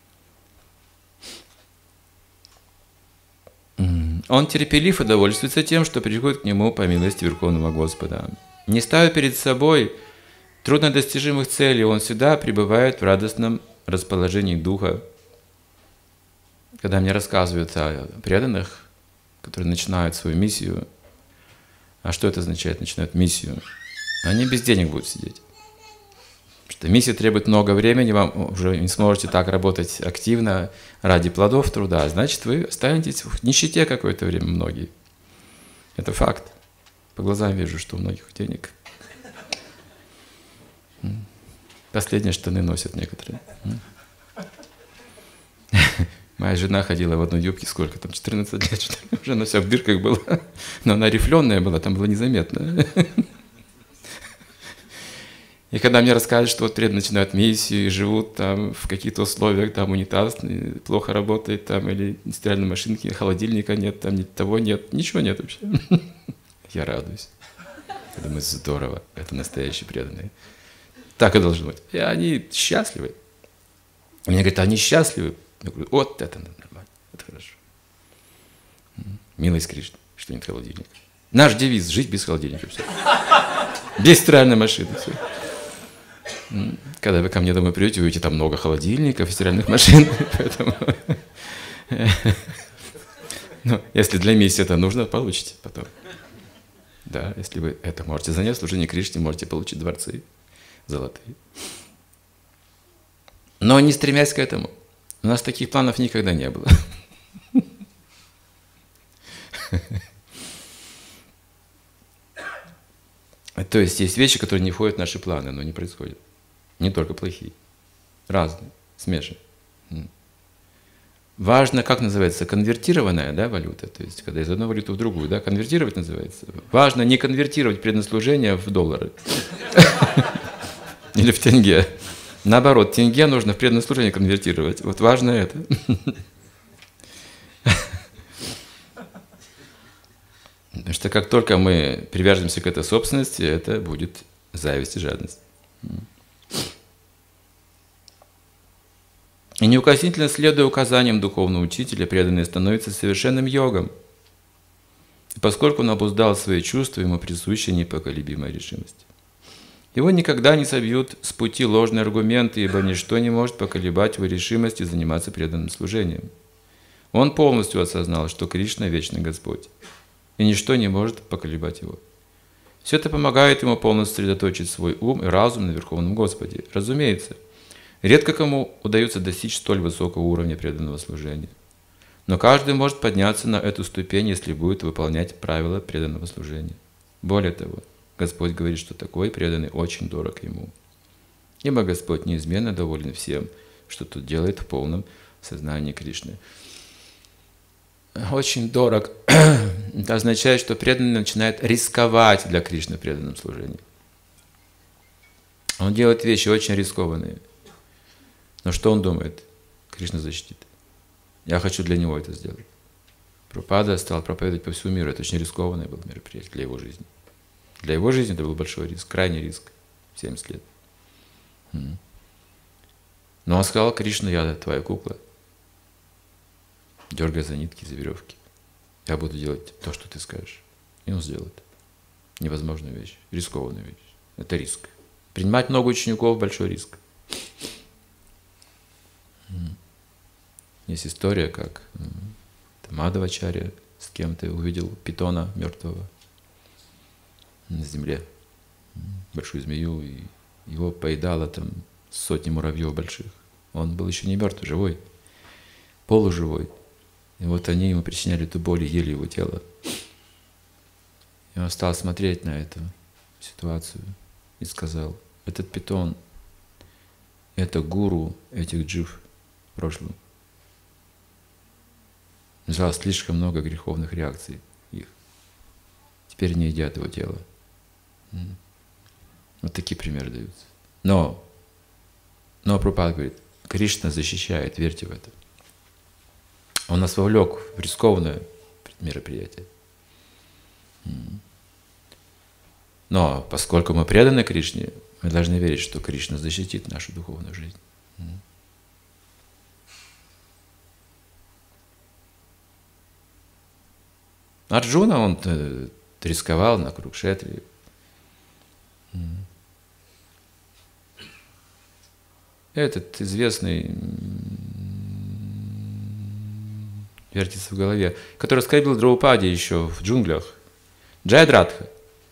Он терпелив и довольствуется тем, что приходит к нему по милости Верховного Господа. Не ставя перед собой труднодостижимых целей, он всегда пребывает в радостном расположении духа. Когда мне рассказывают о преданных, которые начинают свою миссию, а что это означает, начинают миссию? Они без денег будут сидеть. Потому что миссия требует много времени, вам уже не сможете так работать активно ради плодов труда, значит, вы останетесь в нищете какое-то время, многие. Это факт. По глазам вижу, что у многих денег. Последние штаны носят некоторые. Моя жена ходила в одной юбке, сколько там, 14 лет, что ли? Уже она вся в дырках была. Но она рифленая была, там было незаметно. И когда мне рассказывают, что вот преданные начинают миссию и живут там в каких-то условиях, там унитаз плохо работает, там или стиральной машинки, холодильника нет, там того нет, ничего нет вообще. Я радуюсь. Я думаю, здорово, это настоящие преданные. Так и должно быть. И они счастливы. И мне говорят, они счастливы. Я говорю, вот это нормально, это хорошо. Милость Кришны, что нет холодильника. Наш девиз – жить без холодильника. Все. Без стиральной машины. Все. Когда вы ко мне домой придете, вы увидите там много холодильников, стиральных машин. Поэтому, ну, если для миссии это нужно, получите потом. Да, если вы это можете занять, служение Кришне, можете получить дворцы золотые. Но не стремясь к этому. У нас таких планов никогда не было. То есть есть вещи, которые не входят в наши планы, но не происходят. Не только плохие. Разные, смешанные. Важно, как называется, конвертированная, да, валюта. То есть, когда из одной валюты в другую, да, конвертировать называется. Важно не конвертировать преднаслужение в доллары. Или в тенге. Наоборот, тенге нужно в преднаслужение конвертировать. Вот важно это. Потому что как только мы привяжемся к этой собственности, это будет зависть и жадность. И неукоснительно следуя указаниям духовного учителя, преданный становится совершенным йогом. И поскольку он обуздал свои чувства, ему присуща непоколебимая решимость. Его никогда не собьют с пути ложные аргументы, ибо ничто не может поколебать его решимости заниматься преданным служением. Он полностью осознал, что Кришна – вечный Господь, и ничто не может поколебать его. Все это помогает ему полностью сосредоточить свой ум и разум на Верховном Господе. Разумеется, редко кому удается достичь столь высокого уровня преданного служения. Но каждый может подняться на эту ступень, если будет выполнять правила преданного служения. Более того, Господь говорит, что такой преданный очень дорог ему. Ибо Господь неизменно доволен всем, что тут делает в полном сознании Кришны. Очень дорог. Это означает, что преданный начинает рисковать для Кришны в преданном служении. Он делает вещи очень рискованные. Но что он думает? Кришна защитит. Я хочу для него это сделать. Прабхупада стал проповедовать по всему миру. Это очень рискованное было мероприятие для его жизни. Для его жизни это был большой риск, крайний риск. 70 лет. Но он сказал: Кришна, я твоя кукла. Дергай за нитки, за веревки. Я буду делать то, что ты скажешь. И он сделает. Невозможная вещь, рискованная вещь. Это риск. Принимать много учеников – большой риск. Есть история, как Мадхавачарья с кем-то увидел питона мертвого на земле, большую змею, и его поедало там сотни муравьев больших. Он был еще не мертвый, живой, полуживой. И вот они ему причиняли эту боль и ели его тело. И он стал смотреть на эту ситуацию и сказал: этот питон – это гуру этих джив в прошлом. Назвал слишком много греховных реакций их. Теперь не едят его тело. Вот такие примеры даются. Но Прабхупада говорит: Кришна защищает, верьте в это. Он нас вовлек в рискованное мероприятие. Но поскольку мы преданы Кришне, мы должны верить, что Кришна защитит нашу духовную жизнь. Арджуна, он рисковал на Курукшетре. Этот известный вертится в голове, который оскорбил Драупади еще в джунглях. Джайадратха.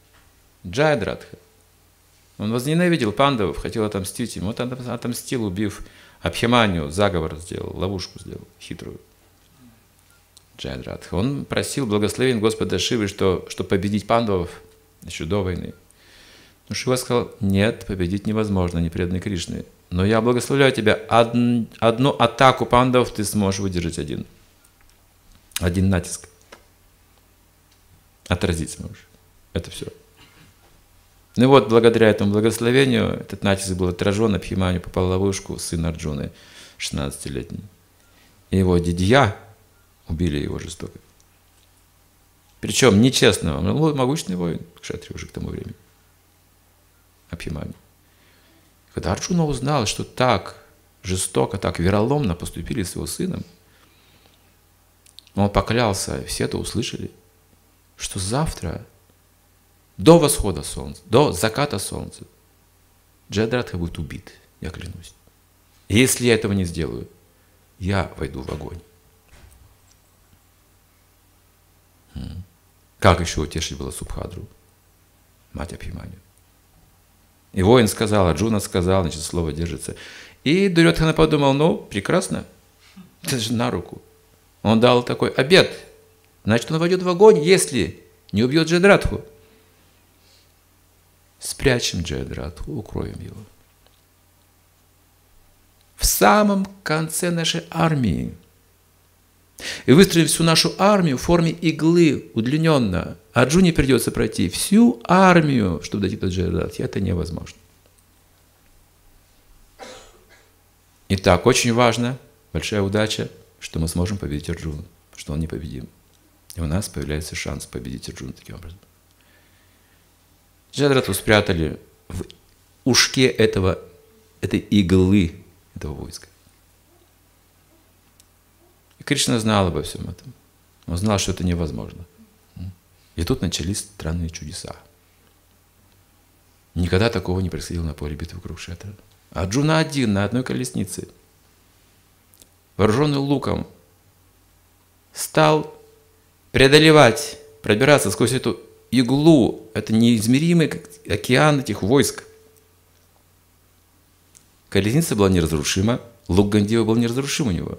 Он возненавидел пандавов, хотел отомстить им. Вот он отомстил, убив Абхиманью, заговор сделал, ловушку сделал, хитрую. Джайадратха. Он просил благословения Господа Шивы, что победить пандавов еще до войны. Но Шива сказал: нет, победить невозможно, не преданный Кришны. Но я благословляю тебя, одну атаку пандавов ты сможешь выдержать один. Один натиск. Отразить сможешь. Это все. Ну и вот, благодаря этому благословению, этот натиск был отражен, Абхиманью попал в ловушку, сын Арджуны, 16-летний. И его дядья убили его жестоко. Причем нечестно. Он был могущественный воин, кшатри уже к тому времени. Абхиманью. Когда Арджуна узнал, что так жестоко, так вероломно поступили с его сыном, он поклялся, все это услышали, что завтра до восхода солнца, до заката солнца Джайадратха будет убит, я клянусь. И если я этого не сделаю, я войду в огонь. Как еще утешить было Субхадру, мать Абхиманью? И воин сказал, Арджуна сказал, значит, слово держится. И Дурьодхана подумал: ну, прекрасно, это же на руку. Он дал такой обет, значит, он войдет в огонь, если не убьет Джайадратху. Спрячем Джайадратху, укроем его. В самом конце нашей армии. И выстроим всю нашу армию в форме иглы, удлиненно. Арджуне придется пройти всю армию, чтобы дойти до Джайадратхи. Это невозможно. Итак, очень важно, большая удача, что мы сможем победить Арджуну, что он непобедим. И у нас появляется шанс победить Арджуну таким образом. Джайадратху спрятали в ушке этой иглы, этого войска. И Кришна знал обо всем этом. Он знал, что это невозможно. И тут начались странные чудеса. Никогда такого не происходило на поле битвы Курукшетра. Арджуна один на одной колеснице, вооруженный луком, стал преодолевать, пробираться сквозь эту иглу. Это неизмеримый океан этих войск. Колесница была неразрушима, лук Гандива был неразрушим у него.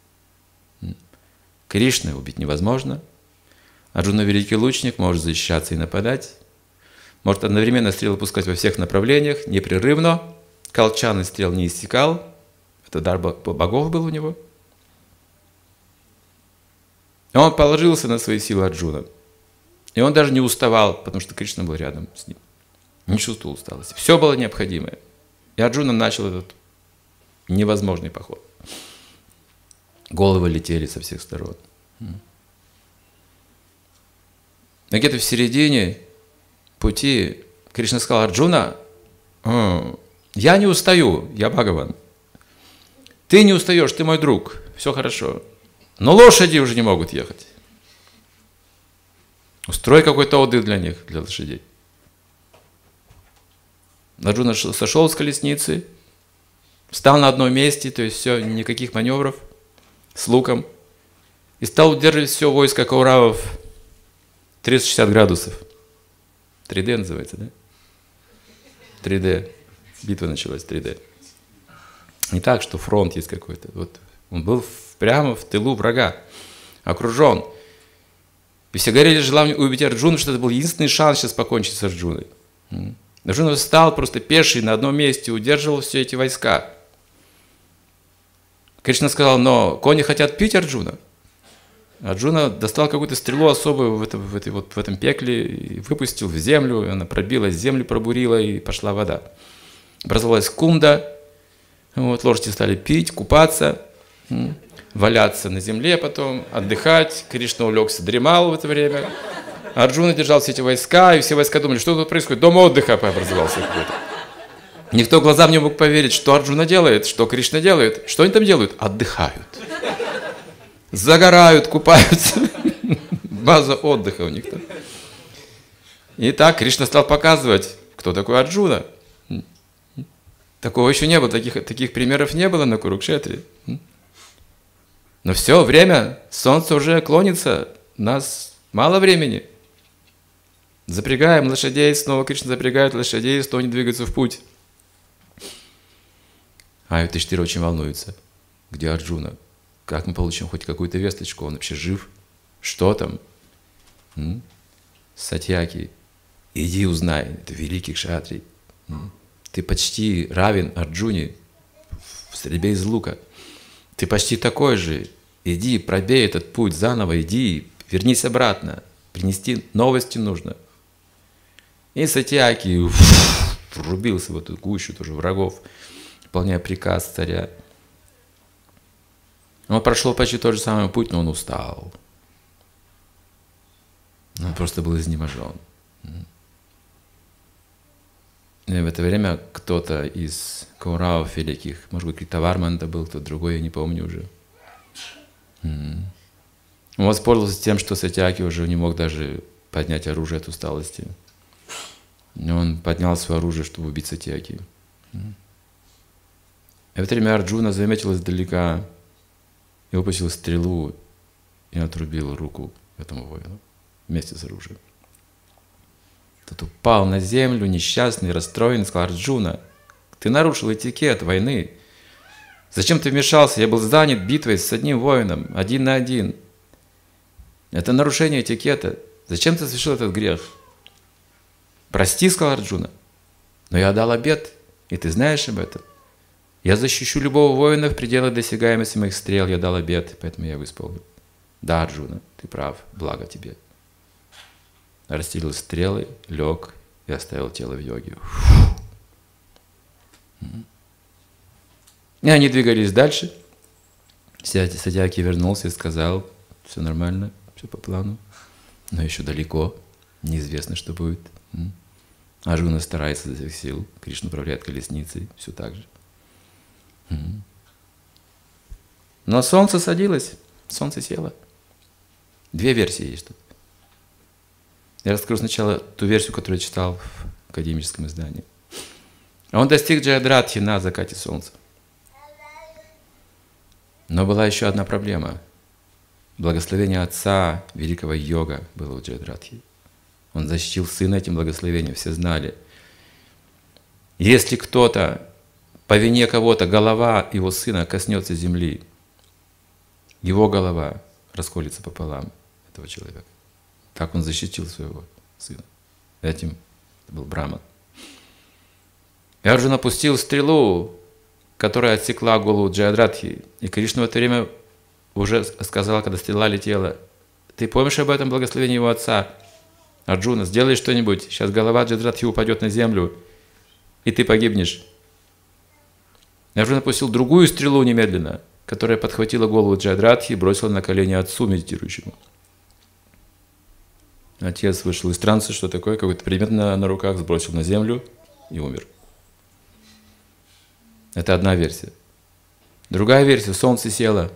Кришну убить невозможно. Арджуна, великий лучник, может защищаться и нападать. Может одновременно стрелы пускать во всех направлениях, непрерывно. Колчан и стрел не иссякал. Это дар богов был у него. И он положился на свои силы Арджуна. И он даже не уставал, потому что Кришна был рядом с ним. Не чувствовал усталости. Все было необходимое. И Арджуна начал этот невозможный поход. Головы летели со всех сторон. И где-то в середине пути Кришна сказал: Арджуна, я не устаю, я Бхагаван. Ты не устаешь, ты мой друг, все хорошо. Но лошади уже не могут ехать. Устрой какой-то отдых для них, для лошадей. Арджуна сошел с колесницы, встал на одном месте, то есть все, никаких маневров, с луком, и стал удерживать все войско кауравов 360 градусов. 3D называется, да? 3D. Битва началась 3D. Не так, что фронт есть какой-то. Вот он был прямо в тылу врага, окружен. И все горели желанием убить Арджуну, что это был единственный шанс сейчас покончить с Арджуной. Арджуна встал просто пеший на одном месте, удерживал все эти войска. Кришна сказал: но кони хотят пить, Арджуна. Арджуна достал какую-то стрелу особую в этом пекле и выпустил в землю, она пробилась, землю пробурила, и пошла вода. Образовалась кунда, вот, лошади стали пить, купаться, валяться на земле потом, отдыхать. Кришна улегся, дремал в это время. Арджуна держал все эти войска, и все войска думали, что тут происходит. Дом отдыха образовался какой-то. Никто глазам не мог поверить, что Арджуна делает, что Кришна делает. Что они там делают? Отдыхают. Загорают, купаются. База отдыха у них там. И так Кришна стал показывать, кто такой Арджуна. Такого еще не было, таких примеров не было на Курукшетре. Но все, время, солнце уже клонится, у нас мало времени. Запрягаем лошадей, снова Кришна запрягает лошадей, снова они двигаются в путь. А Юдхиштхира очень волнуется. Где Арджуна? Как мы получим хоть какую-то весточку? Он вообще жив? Что там? Сатьяки, иди узнай, это великий кшатрий. Ты почти равен Арджуне в стрельбе из лука. Ты почти такой же. Иди, пробей этот путь заново, иди, вернись обратно. Принести новости нужно. И Сатьяки врубился в эту гущу тоже врагов, выполняя приказ царя. Он прошел почти тот же самый путь, но он устал. Он просто был изнеможен. И в это время кто-то из кауравов великих, может быть, Критаварман это был, кто-то другой, я не помню уже. Он воспользовался тем, что Сатьяки уже не мог даже поднять оружие от усталости. И он поднял свое оружие, чтобы убить Сатьяки. И в это время Арджуна заметил издалека и выпустил стрелу и отрубил руку этому воину вместе с оружием. Тот упал на землю, несчастный, расстроенный, сказал: Арджуна, ты нарушил этикет войны. Зачем ты вмешался? Я был занят битвой с одним воином, 1 на 1. Это нарушение этикета. Зачем ты совершил этот грех? Прости, сказал Арджуна, но я дал обет, и ты знаешь об этом. Я защищу любого воина в пределах досягаемости моих стрел, я дал обет, поэтому я его исполнил. Да, Арджуна, ты прав, благо тебе. Расстелил стрелы, лег и оставил тело в йоге. И они двигались дальше. Сатьяки вернулся и сказал: все нормально, все по плану, но еще далеко, неизвестно, что будет. Арджуна старается изо всех сил, Кришна управляет колесницей, все так же. Но солнце садилось, солнце село. 2 версии есть тут. Я расскажу сначала ту версию, которую я читал академическом издании. Он достиг Джаядратхи на закате солнца. Но была еще одна проблема. Благословение отца, великого йога, было у Джаядратхи. Он защитил сына этим благословением, все знали. Если кто-то, по вине кого-то, голова его сына коснется земли, его голова расколется пополам, этого человека. Так он защитил своего сына. Этим был Брахман. И Арджуна опустил стрелу, которая отсекла голову Джаядратхи. И Кришна в это время уже сказал, когда стрела летела: ты помнишь об этом благословении его отца? Арджуна, сделай что-нибудь, сейчас голова Джаядратхи упадет на землю, и ты погибнешь. И Арджуна опустил другую стрелу немедленно, которая подхватила голову Джаядратхи и бросила на колени отцу медитирующему. Отец вышел из транса, что такое, какой-то предмет на руках сбросил на землю и умер. Это одна версия. Другая версия: солнце село.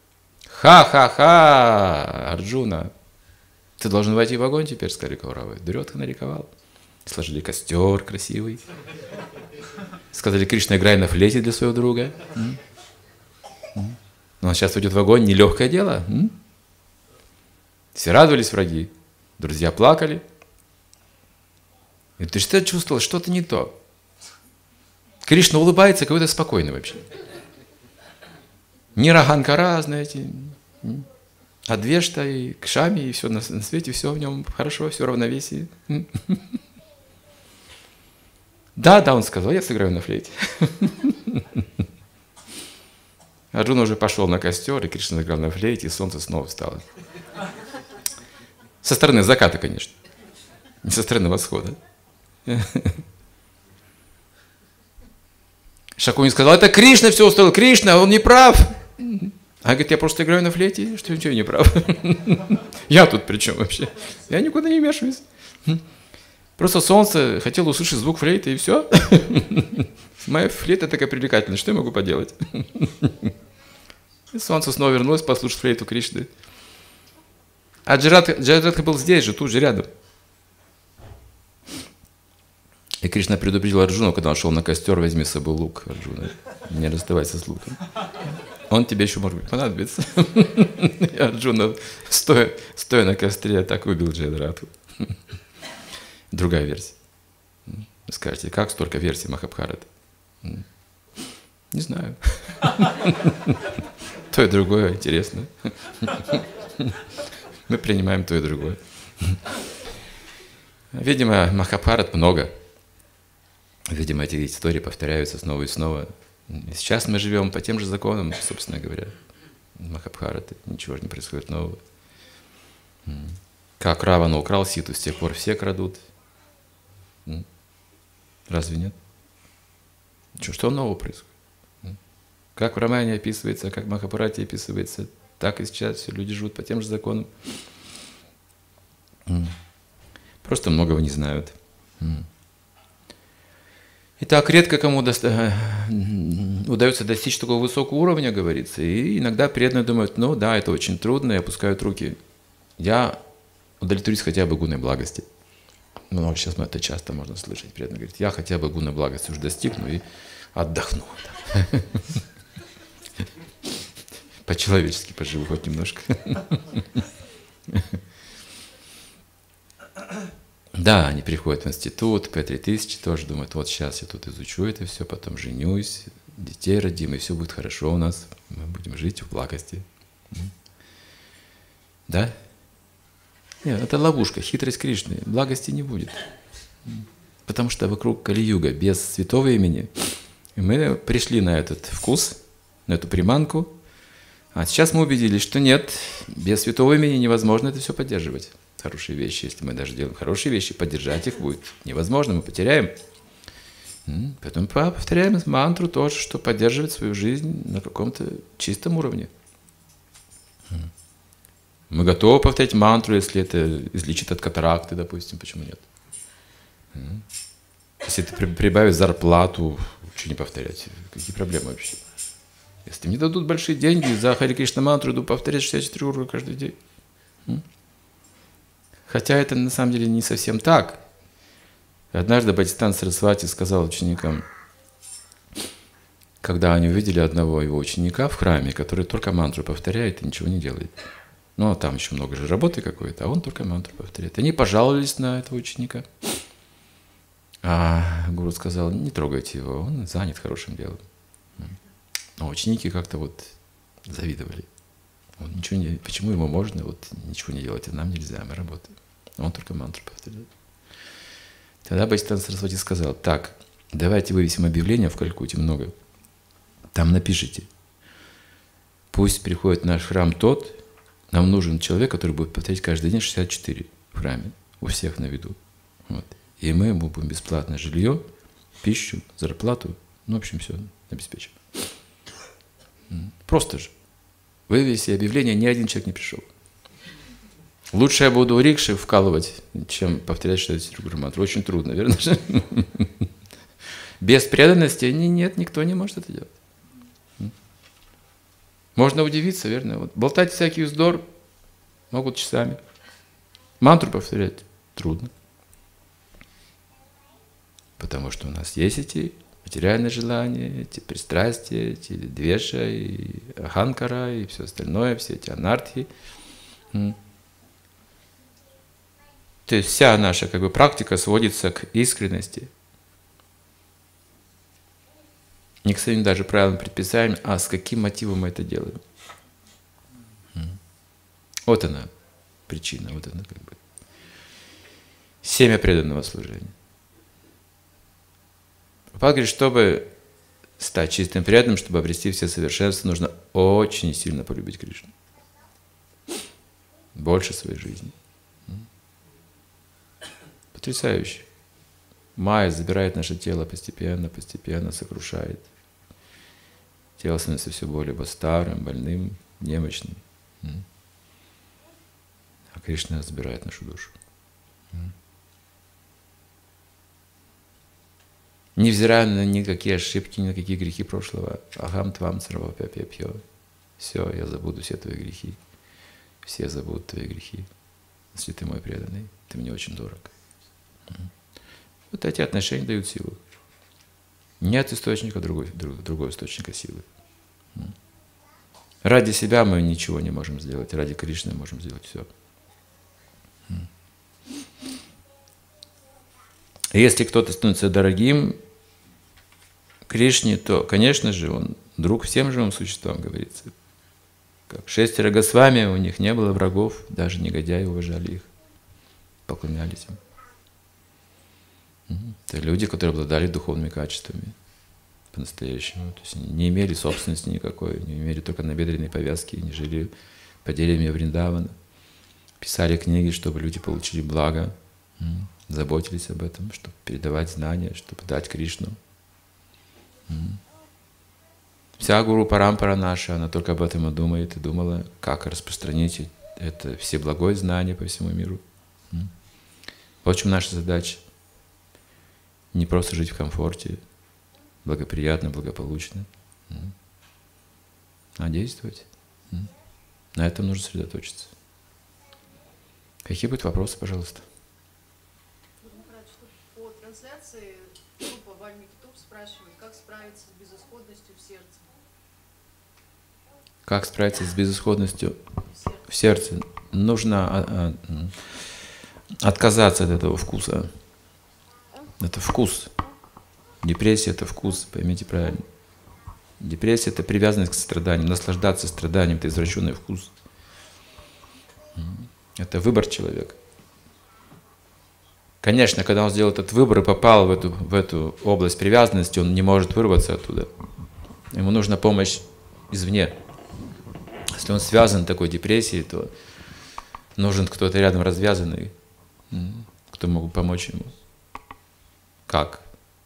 Ха-ха-ха, Арджуна, ты должен войти в огонь теперь, сказали Кауравы. Дурётха нарисовал. Сложили костер красивый. Сказали: Кришна, играй на флейте для своего друга. Но он сейчас уйдет в огонь, нелегкое дело. Все радовались враги. Друзья плакали. И ты что чувствовал? Что-то не то. Кришна улыбается, какой-то спокойный вообще. Не Раганкара, знаете, а Двешта и Кшами, и все на свете, все в нем хорошо, все в равновесии. Да, он сказал, я сыграю на флейте. Арджуна уже пошел на костер, и Кришна сыграл на флейте, и солнце снова встало. Со стороны заката, конечно, не со стороны восхода. Шакуни сказал: это Кришна все устроил, Кришна, он не прав. А говорит: я просто играю на флейте, что ничего не прав. Я тут при чем вообще? Я никуда не вмешиваюсь. Просто солнце хотело услышать звук флейты, и все. Моя флейта такая привлекательная, что я могу поделать? И солнце снова вернулось послушать флейту Кришны. А Джаядратха был здесь же, тут же рядом. И Кришна предупредил Арджуну, когда он шел на костер: возьми с собой лук, Арджуна, не расставайся с луком. Он тебе еще, может быть, понадобится. И Арджуна, стоя на костре, так убил Джаядратху. Другая версия. Скажете, как столько версий Махабхараты? Не знаю. То и другое интересно. Мы принимаем то и другое. Видимо, Махабхарат много. Видимо, эти истории повторяются снова и снова. И сейчас мы живем по тем же законам, собственно говоря. Махабхараты. Ничего же не происходит нового. Как Равана украл Ситу, с тех пор все крадут. Разве нет? Что нового происходит? Как в Рамаяне описывается, как в Махабхарате описывается, так и сейчас все люди живут по тем же законам. Просто многого не знают. Итак, редко кому удается достичь такого высокого уровня, говорится. И иногда преданные думают: ну да, это очень трудно, и опускают руки. Я удовлетворюсь хотя бы гунной благости. Ну, сейчас это часто можно слышать. Преданный говорит: я хотя бы гунной благости уже достигну и отдохну. По-человечески поживу хоть немножко. Да, они приходят в институт, P3000, тоже думают: вот сейчас я тут изучу это все, потом женюсь, детей родим, и все будет хорошо у нас, мы будем жить в благости. Да? Нет, это ловушка, хитрость Кришны, благости не будет. Потому что вокруг Кали-юга, без святого имени, мы пришли на этот вкус, на эту приманку, а сейчас мы убедились, что нет, без святого имени невозможно это все поддерживать. Хорошие вещи, если мы даже делаем хорошие вещи, поддержать их будет невозможно, мы потеряем. Поэтому повторяем мантру тоже, что поддерживать свою жизнь на каком-то чистом уровне. Мы готовы повторять мантру, если это излечит от катаракты, допустим, почему нет? Если это прибавить зарплату, что не повторять? Какие проблемы вообще? Если мне дадут большие деньги за Хари Кришна мантру, иду повторять 64 урока каждый день. Хотя это на самом деле не совсем так. И однажды Бхактисиданта Сарасвати сказал ученикам, когда они увидели одного его ученика в храме, который только мантру повторяет и ничего не делает. Ну, а там еще много же работы какой-то, а он только мантру повторяет. Они пожаловались на этого ученика. А гуру сказал, не трогайте его, он занят хорошим делом. Но ученики как-то вот завидовали. Он ничего не, почему ему можно вот ничего не делать, а нам нельзя, мы работаем. Он только мантру повторяет. Тогда Бхактисиданта Сарасвати сказал, так, давайте вывесим объявление в Калькутте много. Там напишите, пусть приходит в наш храм тот, нам нужен человек, который будет повторять каждый день 64 в храме, у всех на виду. Вот. И мы ему будем бесплатно жилье, пищу, зарплату, ну, в общем, все обеспечим. Просто же. Вывеси объявление, ни один человек не пришел. Лучше я буду рикши вкалывать, чем повторять 64 мантру. Очень трудно, верно же? Без преданности нет, никто не может это делать. Можно удивиться, верно? Вот болтать всякий вздор могут часами. Мантру повторять трудно. Потому что у нас есть эти материальные желания, эти пристрастия, эти двеша, и аханкара, и все остальное, все эти анархии. То есть вся наша практика сводится к искренности. Не к самим даже правилам, предписаниям, а с каким мотивом мы это делаем. Вот она причина, вот она семя преданного служения. Прабхупада говорит, чтобы стать чистым преданным, чтобы обрести все совершенства, нужно очень сильно полюбить Кришну. Больше своей жизни. Потрясающе. Майя забирает наше тело постепенно, постепенно сокрушает. Тело становится все более старым, больным, немощным. А Кришна забирает нашу душу. Невзирая на никакие ошибки, ни на какие грехи прошлого. Ахам твам сарвапяпьяпьё. Все, я забуду все твои грехи. Все забудут твои грехи. Если ты мой преданный, ты мне очень дорог. Вот эти отношения дают силу. Нет источника другого источника силы. Ради себя мы ничего не можем сделать, ради Кришны можем сделать все. Если кто-то становится дорогим Кришне, то, конечно же, он друг всем живым существам, говорится. Как 6 Госвами, у них не было врагов, даже негодяи уважали их, поклонялись им. Это люди, которые обладали духовными качествами по-настоящему. То есть они не имели собственности никакой, не имели только набедренные повязки, не жили поделями Вриндавана. Писали книги, чтобы люди получили благо, заботились об этом, чтобы передавать знания, чтобы дать Кришну. Вся гуру парампара наша, она только об этом и думает, и думала, как распространить это всеблагое знание по всему миру. Вот в чем наша задача. Не просто жить в комфорте, благоприятно, благополучно, а действовать. На этом нужно сосредоточиться. Какие будут вопросы, пожалуйста? По трансляции группа Вальмики Туп спрашивает, как справиться с безысходностью в сердце? Как справиться с безысходностью в сердце? Нужно отказаться от этого вкуса. Это вкус. Депрессия – это вкус, поймите правильно. Депрессия – это привязанность к страданию. Наслаждаться страданием – это извращенный вкус. Это выбор человека. Конечно, когда он сделал этот выбор и попал в эту область привязанности, он не может вырваться оттуда. Ему нужна помощь извне. Если он связан такой депрессией, то нужен кто-то рядом развязанный, кто мог помочь ему. Как?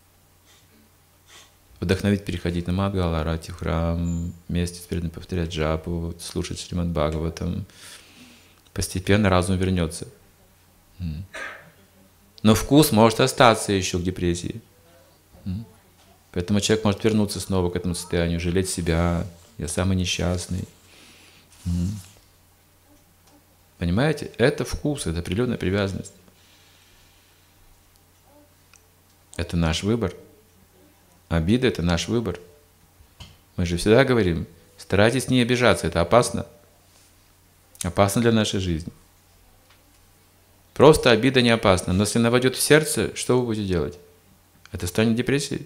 Вдохновить переходить на Мангала, орать в храм, вместе с преданными повторять джапу, слушать Шримад Бхагаватам. Постепенно разум вернется. Но вкус может остаться еще к депрессии. Поэтому человек может вернуться снова к этому состоянию, жалеть себя, я самый несчастный. Понимаете? Это вкус, это определенная привязанность. это наш выбор. Обида – это наш выбор. Мы же всегда говорим, старайтесь не обижаться, это опасно. Опасно для нашей жизни. Просто обида не опасна. Но если она войдет в сердце, что вы будете делать? Это станет депрессией.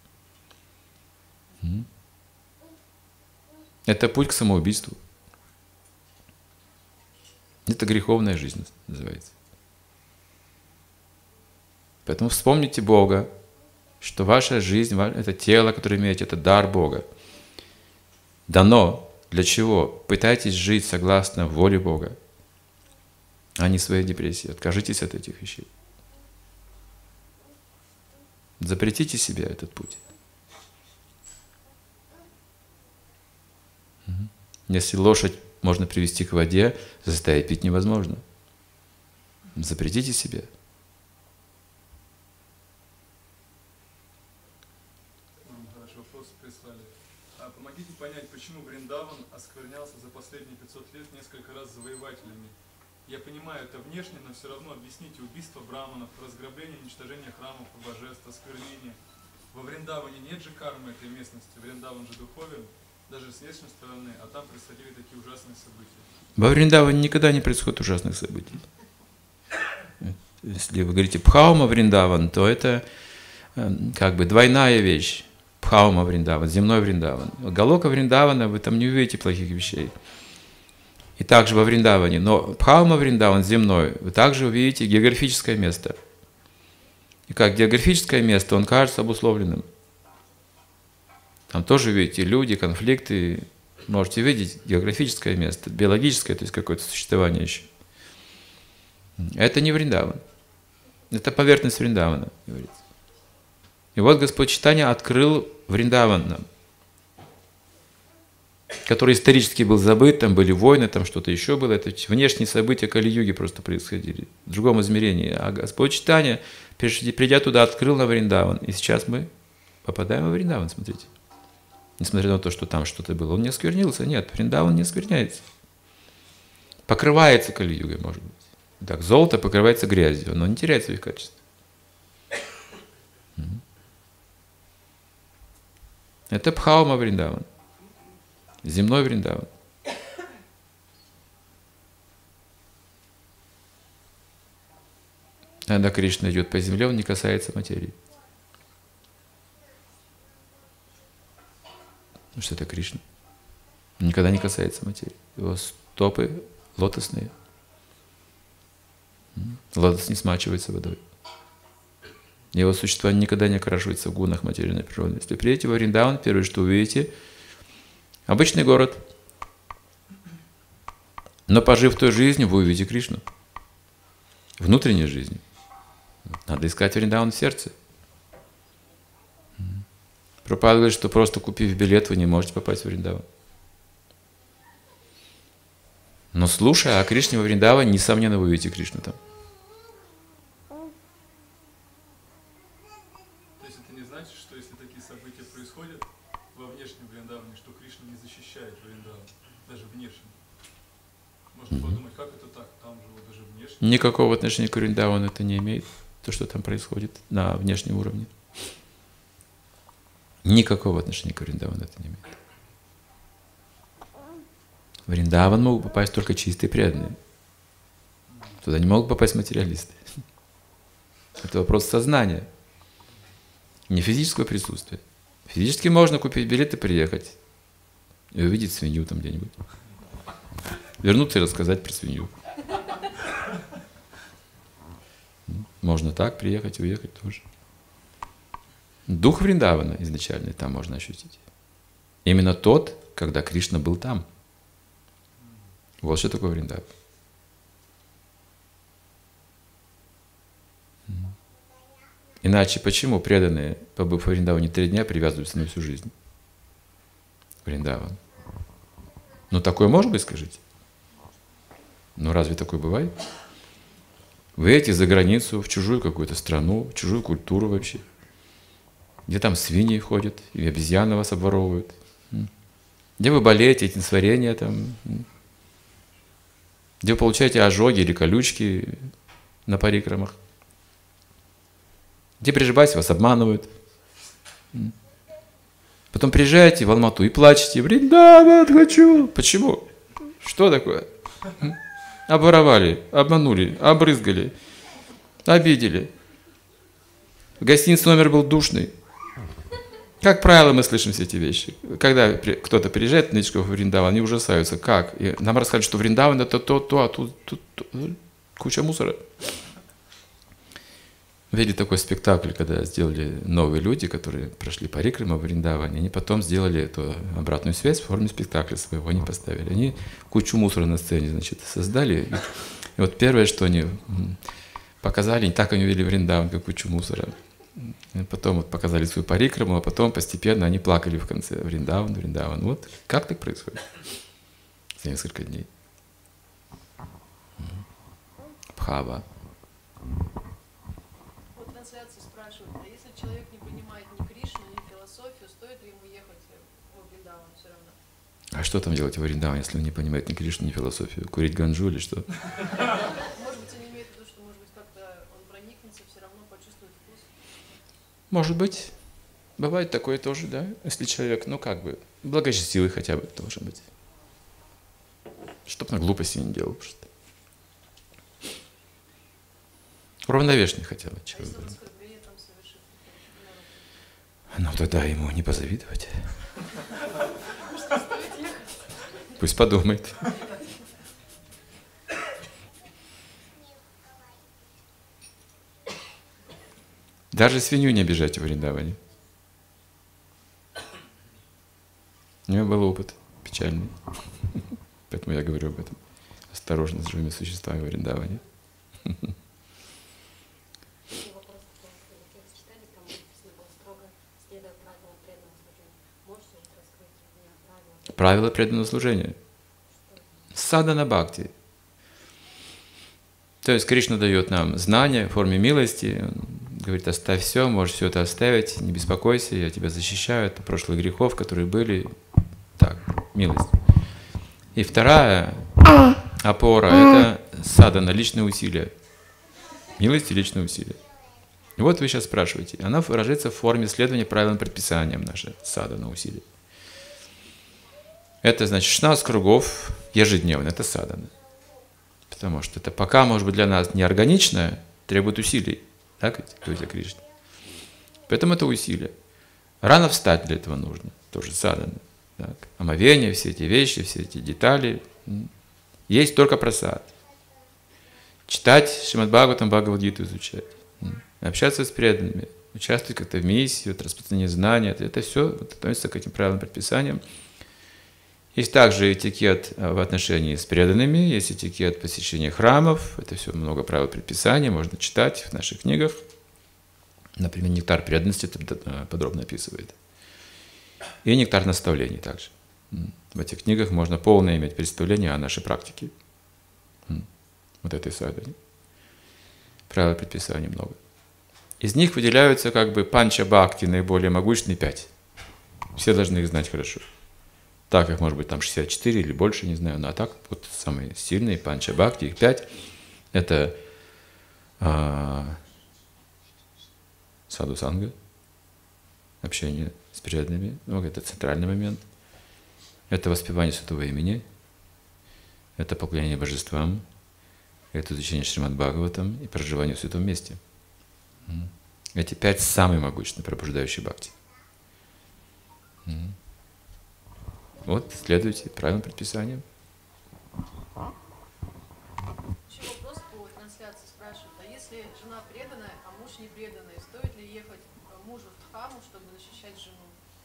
Это путь к самоубийству. Это греховная жизнь называется. Поэтому вспомните Бога, что ваша жизнь, это тело, которое имеете, это дар Бога. Дано. Для чего? Пытайтесь жить согласно воле Бога, а не своей депрессии. Откажитесь от этих вещей. Запретите себе этот путь. Если лошадь можно привести к воде, заставить пить невозможно. Запретите себе. Хороший вопрос прислали. Помогите понять, почему Вриндаван осквернялся за последние 500 лет несколько раз завоевателями. Я понимаю, это внешне, но все равно объясните убийство браманов, разграбление, уничтожение храмов и божеств, осквернение. Во Вриндаване нет же кармы этой местности, Вриндаван же духовен, даже с внешней стороны, а там происходили такие ужасные события. Во Вриндаване никогда не происходит ужасных событий. Если вы говорите Бхаума Вриндаван, то это как бы двойная вещь. Бхаума Вриндаван, земной Вриндаван. Галока Вриндавана, вы там не увидите плохих вещей. И также во Вриндаване. Но Бхаума Вриндаван, земной, вы также увидите географическое место. И как географическое место, он кажется обусловленным. Там тоже видите люди, конфликты. Можете видеть географическое место, биологическое, то есть какое-то существование еще. Это не Вриндаван. Это поверхность Вриндавана, говорится. И вот Господь Чайтанья открыл Вриндаван, который исторически был забыт, там были войны, там что-то еще было. Это внешние события Кали-юги просто происходили в другом измерении. А Господь Чайтанья, придя туда, открыл на Вриндаван. И сейчас мы попадаем во Вриндаван, смотрите. Несмотря на то, что там что-то было. Он не осквернился. Нет, Вриндаван не оскверняется. Покрывается Кали-югой, может быть. Так, золото покрывается грязью, но не теряет своих качеств. Это Бхаума Вриндаван. Земной Вриндаван. Когда Кришна идет по земле, он не касается материи. Потому что это Кришна. Он никогда не касается материи. Его стопы лотосные. Лотос не смачивается водой. Его существование никогда не окрашивается в гунах материальной природы. Если приедете во Вриндаван, первое, что увидите, обычный город. Но пожив той жизнью, вы увидите Кришну. Внутренней жизнью. Надо искать Вриндаван в сердце. Прабхупада говорит, что просто купив билет, вы не можете попасть в Вриндаван. Но слушая о Кришне во Вриндаване, несомненно, вы увидите Кришну там. То есть это не значит, что если такие события происходят во внешнем Вриндаване, что Кришна не защищает Вриндаван, даже внешне? Можно подумать, как это так, там же вот даже внешне. Никакого отношения к Вриндавану это не имеет, то, что там происходит на внешнем уровне. Никакого отношения к Вриндавану это не имеет. В Вриндаван могут попасть только чистые преданные. Туда не могут попасть материалисты. Это вопрос сознания, не физического присутствия. Физически можно купить билет и приехать, и увидеть свинью там где-нибудь. Вернуться и рассказать про свинью. Можно так приехать и уехать тоже. Дух Вриндавана изначально там можно ощутить. Именно тот, когда Кришна был там. Вот что такое Вриндаван. Иначе почему преданные, побыв в Вриндаване 3 дня, привязываются на всю жизнь? Вриндаван. Ну такое может быть, скажите? Ну разве такое бывает? Вы едете за границу, в чужую какую-то страну, в чужую культуру вообще, где там свиньи ходят, и обезьяны вас обворовывают, где вы болеете, эти несварения там, где вы получаете ожоги или колючки на парикрамах. Где приживаетесь, вас обманывают. Потом приезжаете в Алмату и плачете. Вриндаван хочу. Почему? Что такое? Обворовали, обманули, обрызгали, обидели. В гостинице номер был душный. Как правило, мы слышим все эти вещи. Когда кто-то приезжает в новичков в Вриндаван, они ужасаются. Как? И нам рассказывают, что Вриндаван это то, а тут куча мусора. Видели такой спектакль, когда сделали новые люди, которые прошли парикраму в Вриндаване, они потом сделали эту обратную связь в форме спектакля своего, они поставили. Они кучу мусора на сцене, значит, создали. И вот первое, что они показали, не так они увидели Вриндаван, как кучу мусора. И потом вот показали свою парикраму, а потом постепенно они плакали в конце. Вриндаван, Вриндаван. Вот как так происходит за несколько дней. Бхава. Спрашивают, а если человек не понимает ни Кришну, ни философию, стоит ли ему ехать в Вриндаван все равно? А что там делать в Вриндаване, если он не понимает ни Кришну, ни философию? Курить ганджу или что? Может быть, он имеет в виду, что, может быть, как-то он проникнется, все равно почувствует вкус? Может быть. Бывает такое тоже, да? Если человек, ну как бы, благочестивый хотя бы должен быть. Чтоб на глупости не делал просто. Уравновешенный хотя бы человек. Ну тогда ему не позавидовать. Пусть подумает. Даже свинью не обижайте в Вриндаване. У него был опыт печальный. Поэтому я говорю об этом. Осторожно с живыми существами в Вриндаване. Правила преданного служения. Садана бхакти. То есть Кришна дает нам знания в форме милости. Он говорит, оставь все, можешь все это оставить, не беспокойся, я тебя защищаю от прошлых грехов, которые были. Так, милость. И вторая опора – это садана, личные усилия. Милость и личные усилия. И вот вы сейчас спрашиваете. Она выражается в форме следования правилам предписаниям, наша садана усилия. Это значит 16 кругов ежедневно, это садана. Потому что это пока, может быть, для нас неорганично, требует усилий. Так ведь, говорит Кришна. Поэтому это усилие. Рано встать для этого нужно, тоже садана. Так. Омовение, все эти вещи, все эти детали. Есть только прасад. Читать Шримад Бхагаватам, Бхагавад-гиту изучать. Общаться с преданными, участвовать как-то в миссии, распространение знаний. Это все относится к этим правилам, предписаниям. Есть также этикет в отношении с преданными, есть этикет посещения храмов, это все много правил предписания, можно читать в наших книгах. Например, «Нектар преданности» это подробно описывает. И «Нектар наставлений» также. В этих книгах можно полное иметь представление о нашей практике. Вот этой садхане. Правил предписаний много. Из них выделяются как бы панча бхакти, наиболее могущественные 5. Все должны их знать хорошо. Так, их может быть там 64 или больше, не знаю. Ну, а так, вот самые сильные панча бхакти, их 5. Это саду-санга, общение с преданными. Ну, это центральный момент. Это воспевание святого имени. Это поклонение божествам. Это изучение Шримад Бхагаватам и проживание в святом месте. Эти 5 самые могущественные пробуждающие бхакти. Вот, следуйте правильным предписаниям. Еще вопрос по трансляции спрашивают, а если жена преданная, а муж не преданный, стоит ли ехать мужу в дхаму, чтобы защищать жену?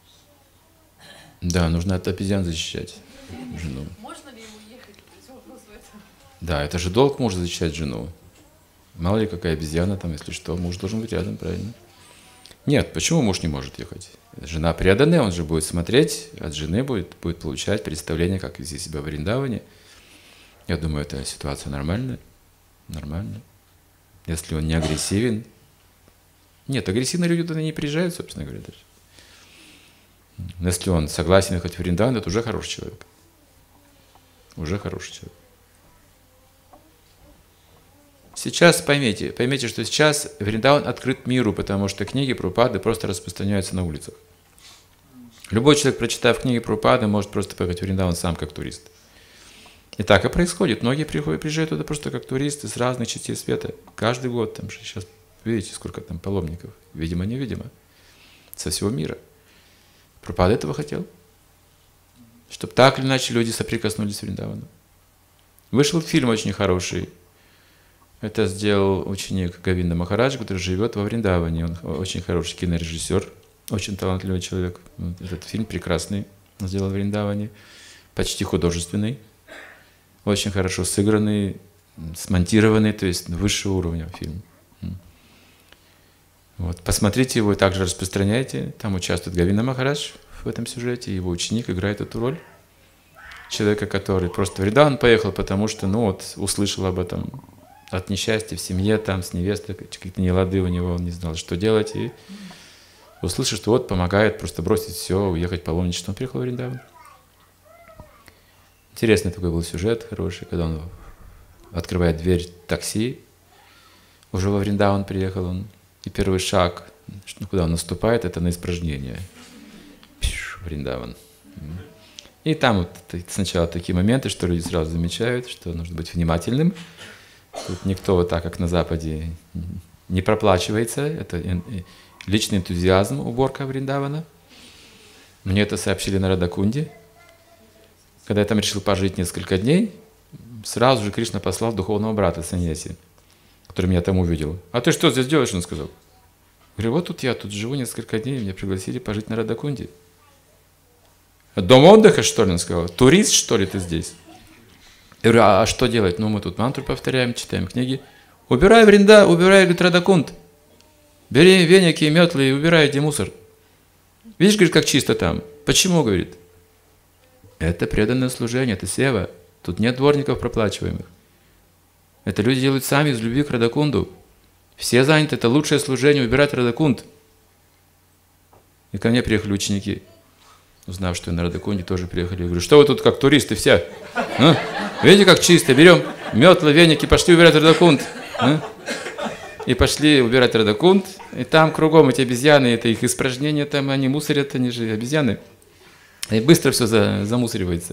Да, нужно от обезьян защищать жену. Можно ли ему ехать? То есть вопрос в этом. Да, это же долг мужа защищать жену. Мало ли какая обезьяна там, если что, муж должен быть рядом, правильно? Нет, почему муж не может ехать? Жена преданная, он же будет смотреть, от жены будет получать представление, как вести себя в Вриндаване. Я думаю, эта ситуация нормальная. Нормально. Если он не агрессивен. Нет, агрессивные люди туда не приезжают, собственно говоря, даже. Но если он согласен ехать в Вриндаван, это уже хороший человек. Уже хороший человек. Сейчас поймите, что сейчас Вриндаван открыт миру, потому что книги Прабхупады просто распространяются на улицах. Любой человек, прочитав книги Прабхупады, может просто поехать в Вриндаван сам как турист. И так и происходит. Многие приезжают туда просто как туристы с разных частей света. Каждый год там же сейчас, видите, сколько там паломников. Видимо-невидимо. Со всего мира. Прабхупада этого хотел. Чтобы так или иначе люди соприкоснулись с Вриндаваном. Вышел фильм очень хороший. Это сделал ученик Говинда Махараджа, который живет во Вриндаване. Он очень хороший кинорежиссер, очень талантливый человек. Этот фильм прекрасный он сделал в Вриндаване. Почти художественный. Очень хорошо сыгранный, смонтированный, то есть высшего уровня фильм. Вот. Посмотрите его и также распространяйте. Там участвует Говинда Махарадж в этом сюжете. Его ученик играет эту роль. Человека, который просто в Вриндаван поехал, потому что, услышал об этом. От несчастья в семье, там, с невестой, какие-то нелады у него, он не знал, что делать. И услышал, что помогает просто бросить все, уехать паломничать. Он приехал в Вриндаван. Интересный такой был сюжет, хороший, когда он открывает дверь такси. Уже во Вриндаван приехал он. И первый шаг, куда он наступает, это на испражнение. Вриндаван. И там сначала такие моменты, что люди сразу замечают, что нужно быть внимательным. Тут никто так, как на Западе, не проплачивается. Это личный энтузиазм, уборка Вриндавана. Мне это сообщили на Радакунде. Когда я там решил пожить несколько дней, сразу же Кришна послал духовного брата Саньяси, который меня там увидел. «А ты что здесь делаешь?» — он сказал. Я говорю, вот тут я тут живу несколько дней, меня пригласили пожить на Радакунде. «Дом отдыха, что ли?» — он сказал. «Турист, что ли, ты здесь?» Я говорю, а что делать? Мы тут мантру повторяем, читаем книги. Убирай говорит, Радакунд. Бери веники и метлы и убирай, где мусор. Видишь, говорит, как чисто там. Почему, говорит? Это преданное служение, это сева. Тут нет дворников проплачиваемых. Это люди делают сами из любви к Радакунду. Все заняты, это лучшее служение, убирать Радакунд. И ко мне приехали ученики. Узнав, что я на Радакунде, тоже приехали. Я говорю, что вы тут как туристы все? Видите, как чисто? Берем метлы, веники, пошли убирать Радакунд. И пошли убирать Радакунд. И там кругом эти обезьяны, это их испражнения, там они мусорят, они же обезьяны. И быстро все замусоривается.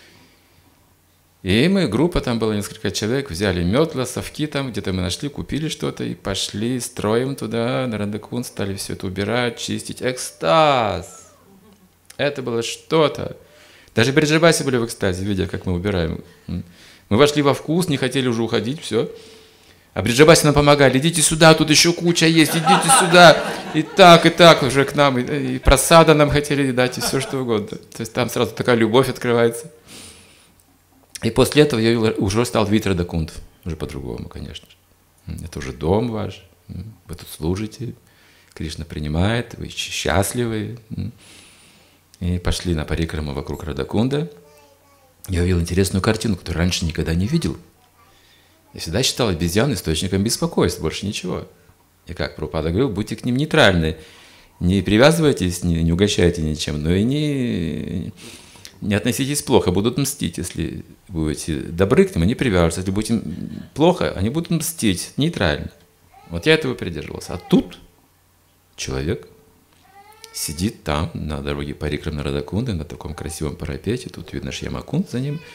И мы, группа, там было несколько человек, взяли метла, совки там, где-то мы нашли, купили что-то и пошли строем туда, на Радакунд, стали все это убирать, чистить. Экстаз! Это было что-то. Даже Бриджабаси были в экстазе, видя, как мы убираем. Мы вошли во вкус, не хотели уже уходить, все. А Бриджабаси нам помогали. Идите сюда, тут еще куча есть, идите сюда. И так уже к нам. И просада нам хотели дать, и все что угодно. То есть там сразу такая любовь открывается. И после этого я уже стал видеть Радакунд. Уже по-другому, конечно. Это уже дом ваш. Вы тут служите. Кришна принимает, вы счастливы. И пошли на парикраму вокруг Радакунда. Я увидел интересную картину, которую раньше никогда не видел. Я всегда считал обезьян источником беспокойства, больше ничего. И как Прабхупада говорил, будьте к ним нейтральны. Не привязывайтесь, не угощайте ничем, но и не относитесь плохо, будут мстить. Если будете добры к ним, они привяжутся. Если будете плохо, они будут мстить. Нейтрально. Вот я этого придерживался. А тут человек сидит там, на дороге парикрам на Радакунде, на таком красивом парапете. Тут видно Шьямакунд за ним.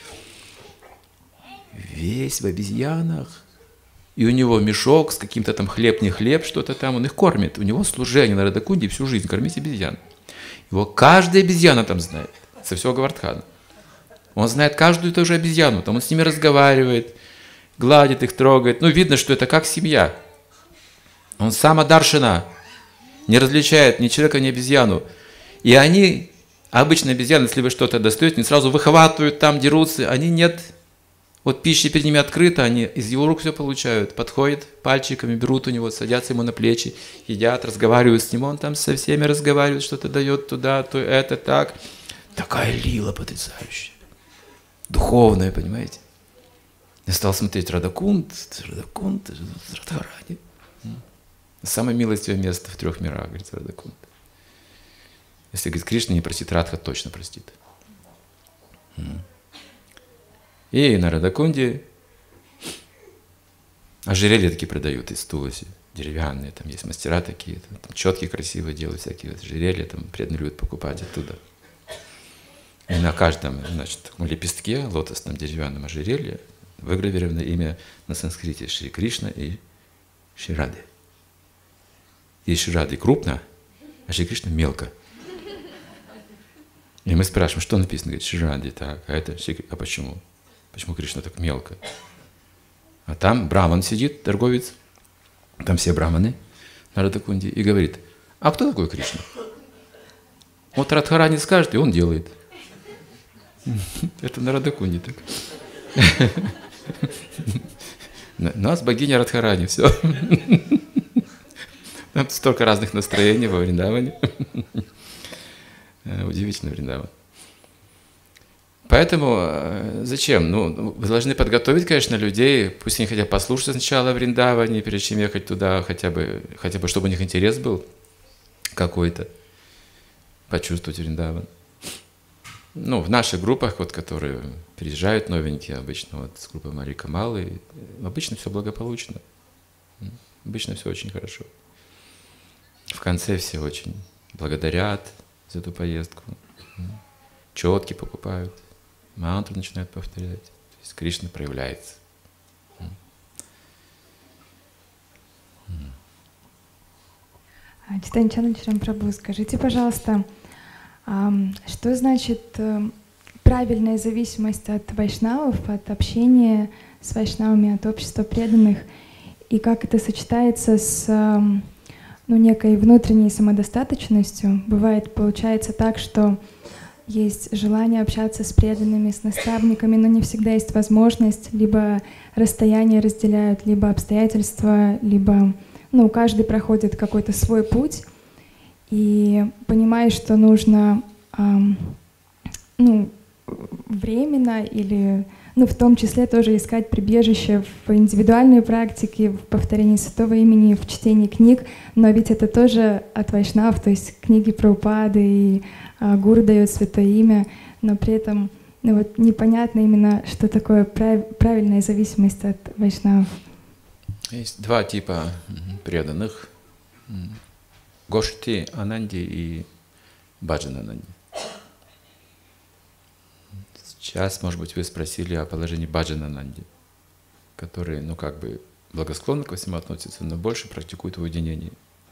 Весь в обезьянах. И у него мешок с каким-то там хлеб, не хлеб, что-то там. Он их кормит. У него служение на Радакунде всю жизнь кормить обезьян. Его каждая обезьяна там знает. Со всего Гавардхана. Он знает каждую и ту же обезьяну. Там он с ними разговаривает, гладит их, трогает. Видно, что это как семья. Он сам Адаршана. Не различает ни человека, ни обезьяну. И они, обычно обезьяны, если вы что-то достаете, они сразу выхватывают, там дерутся. Они нет. Вот пища перед ними открыта, они из его рук все получают. Подходят пальчиками, берут у него, садятся ему на плечи, едят, разговаривают с ним. Он там со всеми разговаривает, что-то дает туда, то это, так. Такая лила потрясающая. Духовная, понимаете? Я стал смотреть Радакунд, Радхарани. Самое милостивое место в 3 мирах, говорит Радакунд. Если, говорит, Кришна не простит, Радха точно простит. И на Радакунде Ожерелья такие продают из Туласи, деревянные, там есть мастера такие, там четкие, красивые делают всякие ожерелья, там преданные любят покупать оттуда. И на каждом, значит, лепестке, лотосном деревянном ожерелье выгравировано имя на санскрите Шри Кришна и Шри Рады. И Шри Рады крупно, а Шри Кришна мелко. И мы спрашиваем, что написано? Говорит, Шри Рады так, а это Шри Кришна. А почему? Почему Кришна так мелко? А там браман сидит, торговец, там все браманы на Радхакунде, и говорит, а кто такой Кришна? Вот Радхарани скажет, и он делает. Это на Радхакунде так. Нас богиня Радхарани, все. Там столько разных настроений во Вриндаване. Удивительно Вриндаван. Поэтому зачем? Ну, вы должны подготовить, конечно, людей, пусть они хотят послушать сначала о Вриндаване, прежде чем ехать туда, хотя бы, чтобы у них интерес был какой-то, почувствовать Вриндаван. Ну, в наших группах, вот, которые приезжают новенькие, обычно вот с группой Марии Камалы, обычно все благополучно, обычно все очень хорошо. В конце все очень благодарят за эту поездку, четки покупают, мантру начинают повторять, то есть Кришна проявляется. Читань Чаначарам Прабху, скажите, пожалуйста, что значит правильная зависимость от вайшнавов, от общения с вайшнавами, от общества преданных, и как это сочетается с некой внутренней самодостаточностью? Бывает, получается так, что есть желание общаться с преданными, с наставниками, но не всегда есть возможность, либо расстояние разделяют, либо обстоятельства, либо каждый проходит какой-то свой путь, и понимаешь, что нужно временно или в том числе тоже искать прибежище в индивидуальной практике, в повторении святого имени, в чтении книг, но ведь это тоже от вайшнав, то есть книги Прабхупады, и гуру дает святое имя, но при этом непонятно именно, что такое правильная зависимость от вайшнавов. Есть два типа преданных: Гошти Ананди и Баджан Ананди. Сейчас, может быть, вы спросили о положении Баджан Ананди, который, благосклонно ко всему относится, но больше практикует в уединении.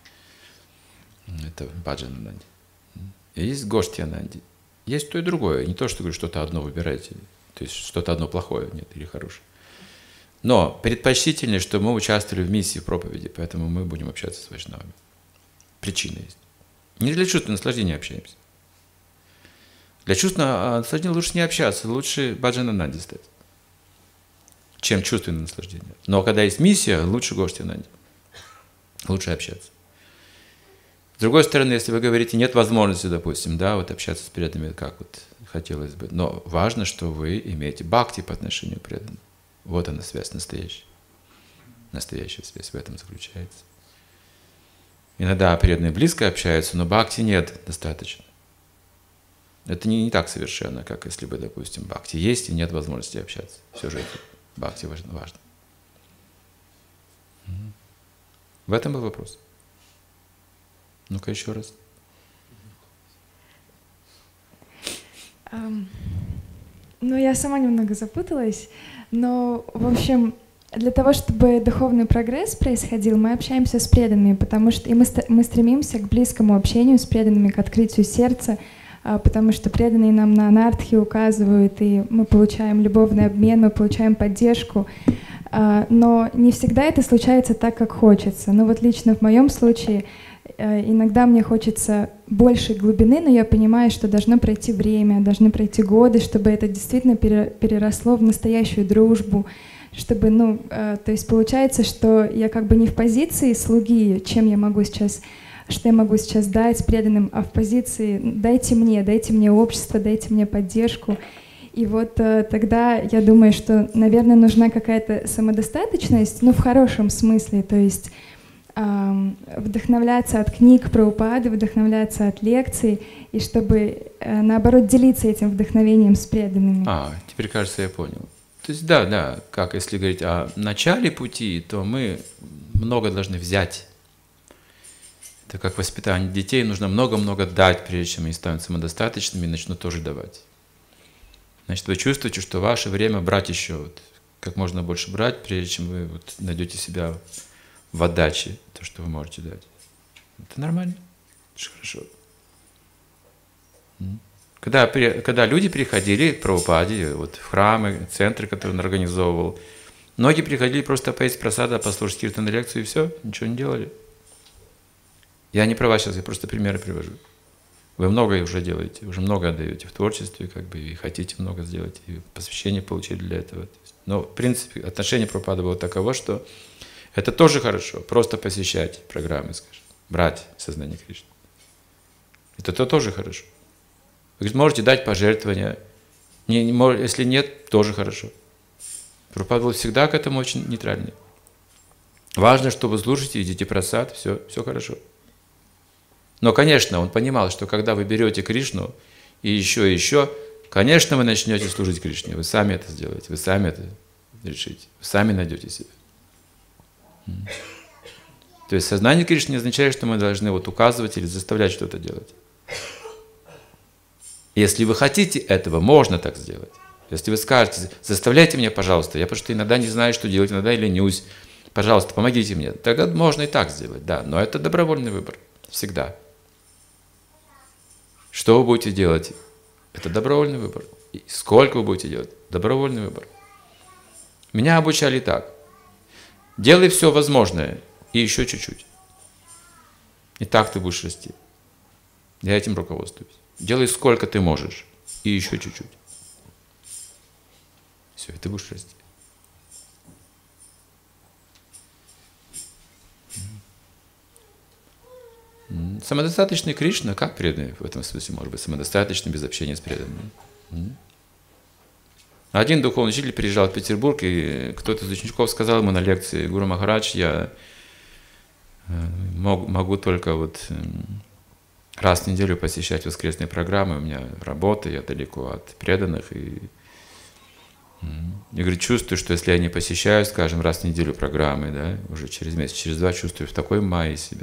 Это Баджан Ананди. И есть Гошти Ананди. Есть то и другое. Не то, что говорю, что-то одно выбирайте, то есть что-то одно плохое, нет, или хорошее. Но предпочтительнее, что мы участвовали в миссии, в проповеди, поэтому мы будем общаться с вайшнавами. Причина есть. Не для чувственного наслаждения общаемся. Для чувственного наслаждения лучше не общаться, лучше Баджан Ананди стать, чем чувственное наслаждение. Но когда есть миссия, лучше Гошти Ананди. Лучше общаться. С другой стороны, если вы говорите, нет возможности, допустим, общаться с преданными, как хотелось бы, но важно, что вы имеете бхакти по отношению к преданным. Вот она связь настоящая. Настоящая связь в этом заключается. Иногда преданные близко общаются, но бхакти нет достаточно. Это не так совершенно, как если бы, допустим, бхакти есть и нет возможности общаться. Все же это бхакти важно. В этом был вопрос. Ну-ка еще раз. Я сама немного запуталась, но, в общем, для того, чтобы духовный прогресс происходил, мы общаемся с преданными, потому что мы стремимся к близкому общению с преданными, к открытию сердца, потому что преданные нам на анартхи указывают, и мы получаем любовный обмен, мы получаем поддержку, но не всегда это случается так, как хочется. Лично в моем случае иногда мне хочется большей глубины, но я понимаю, что должно пройти время, должны пройти годы, чтобы это действительно переросло в настоящую дружбу, чтобы, то есть получается, что я не в позиции слуги, что я могу сейчас дать преданным, а в позиции дайте мне общество, дайте мне поддержку. И тогда я думаю, что, наверное, нужна какая-то самодостаточность, в хорошем смысле, то есть вдохновляться от книг Прабхупады, вдохновляться от лекций, и чтобы, наоборот, делиться этим вдохновением с преданными. Теперь, кажется, я понял. То есть, да, как если говорить о начале пути, то мы много должны взять. Это как воспитание детей, нужно много-много дать, прежде чем они станут самодостаточными и начнут тоже давать. Значит, вы чувствуете, что ваше время брать еще, вот, как можно больше брать, прежде чем вы вот найдете себя в отдаче, то, что вы можете дать. Это нормально, это же хорошо. Когда люди приходили к Прабхупаде, вот в храмы, центры, которые он организовывал, многие приходили просто поесть прасада, послушать киртан лекцию и все, ничего не делали. Я не про вас сейчас, я просто примеры привожу. Вы многое уже делаете, уже много отдаете в творчестве, как бы, и хотите много сделать, и посвящение получить для этого. Но, в принципе, отношение Прабхупады было таково, что это тоже хорошо, просто посещать программы, скажем, брать сознание Кришны. Это тоже хорошо. Вы можете дать пожертвования, если нет, тоже хорошо. Прабхупада был всегда к этому очень нейтральный. Важно, что вы слушаете, идите прасад, все Но, конечно, он понимал, что когда вы берете Кришну и еще, конечно, вы начнете служить Кришне. Вы сами это сделаете, вы сами это решите, вы сами найдете себя. То есть сознание Кришны не означает, что мы должны вот указывать или заставлять что-то делать. Если вы хотите этого, можно так сделать. Если вы скажете, заставляйте меня, пожалуйста, я просто иногда не знаю, что делать, иногда ленюсь, пожалуйста, помогите мне. Тогда можно и так сделать, да, но это добровольный выбор, всегда. Что вы будете делать? Это добровольный выбор. И сколько вы будете делать? Добровольный выбор. Меня обучали так. Делай все возможное и еще чуть-чуть. И так ты будешь расти. Я этим руководствуюсь. Делай сколько ты можешь и еще чуть-чуть. Все, и ты будешь расти. Самодостаточный Кришна, как преданный в этом смысле может быть самодостаточный без общения с преданными? Один духовный учитель приезжал в Петербург, и кто-то из учеников сказал ему на лекции: Гуру Махарадж, я могу только вот раз в неделю посещать воскресные программы, у меня работа, я далеко от преданных. И я говорю, чувствую, что если я не посещаю, скажем, раз в неделю программы, да, уже через месяц, через два чувствую в такой майе себя.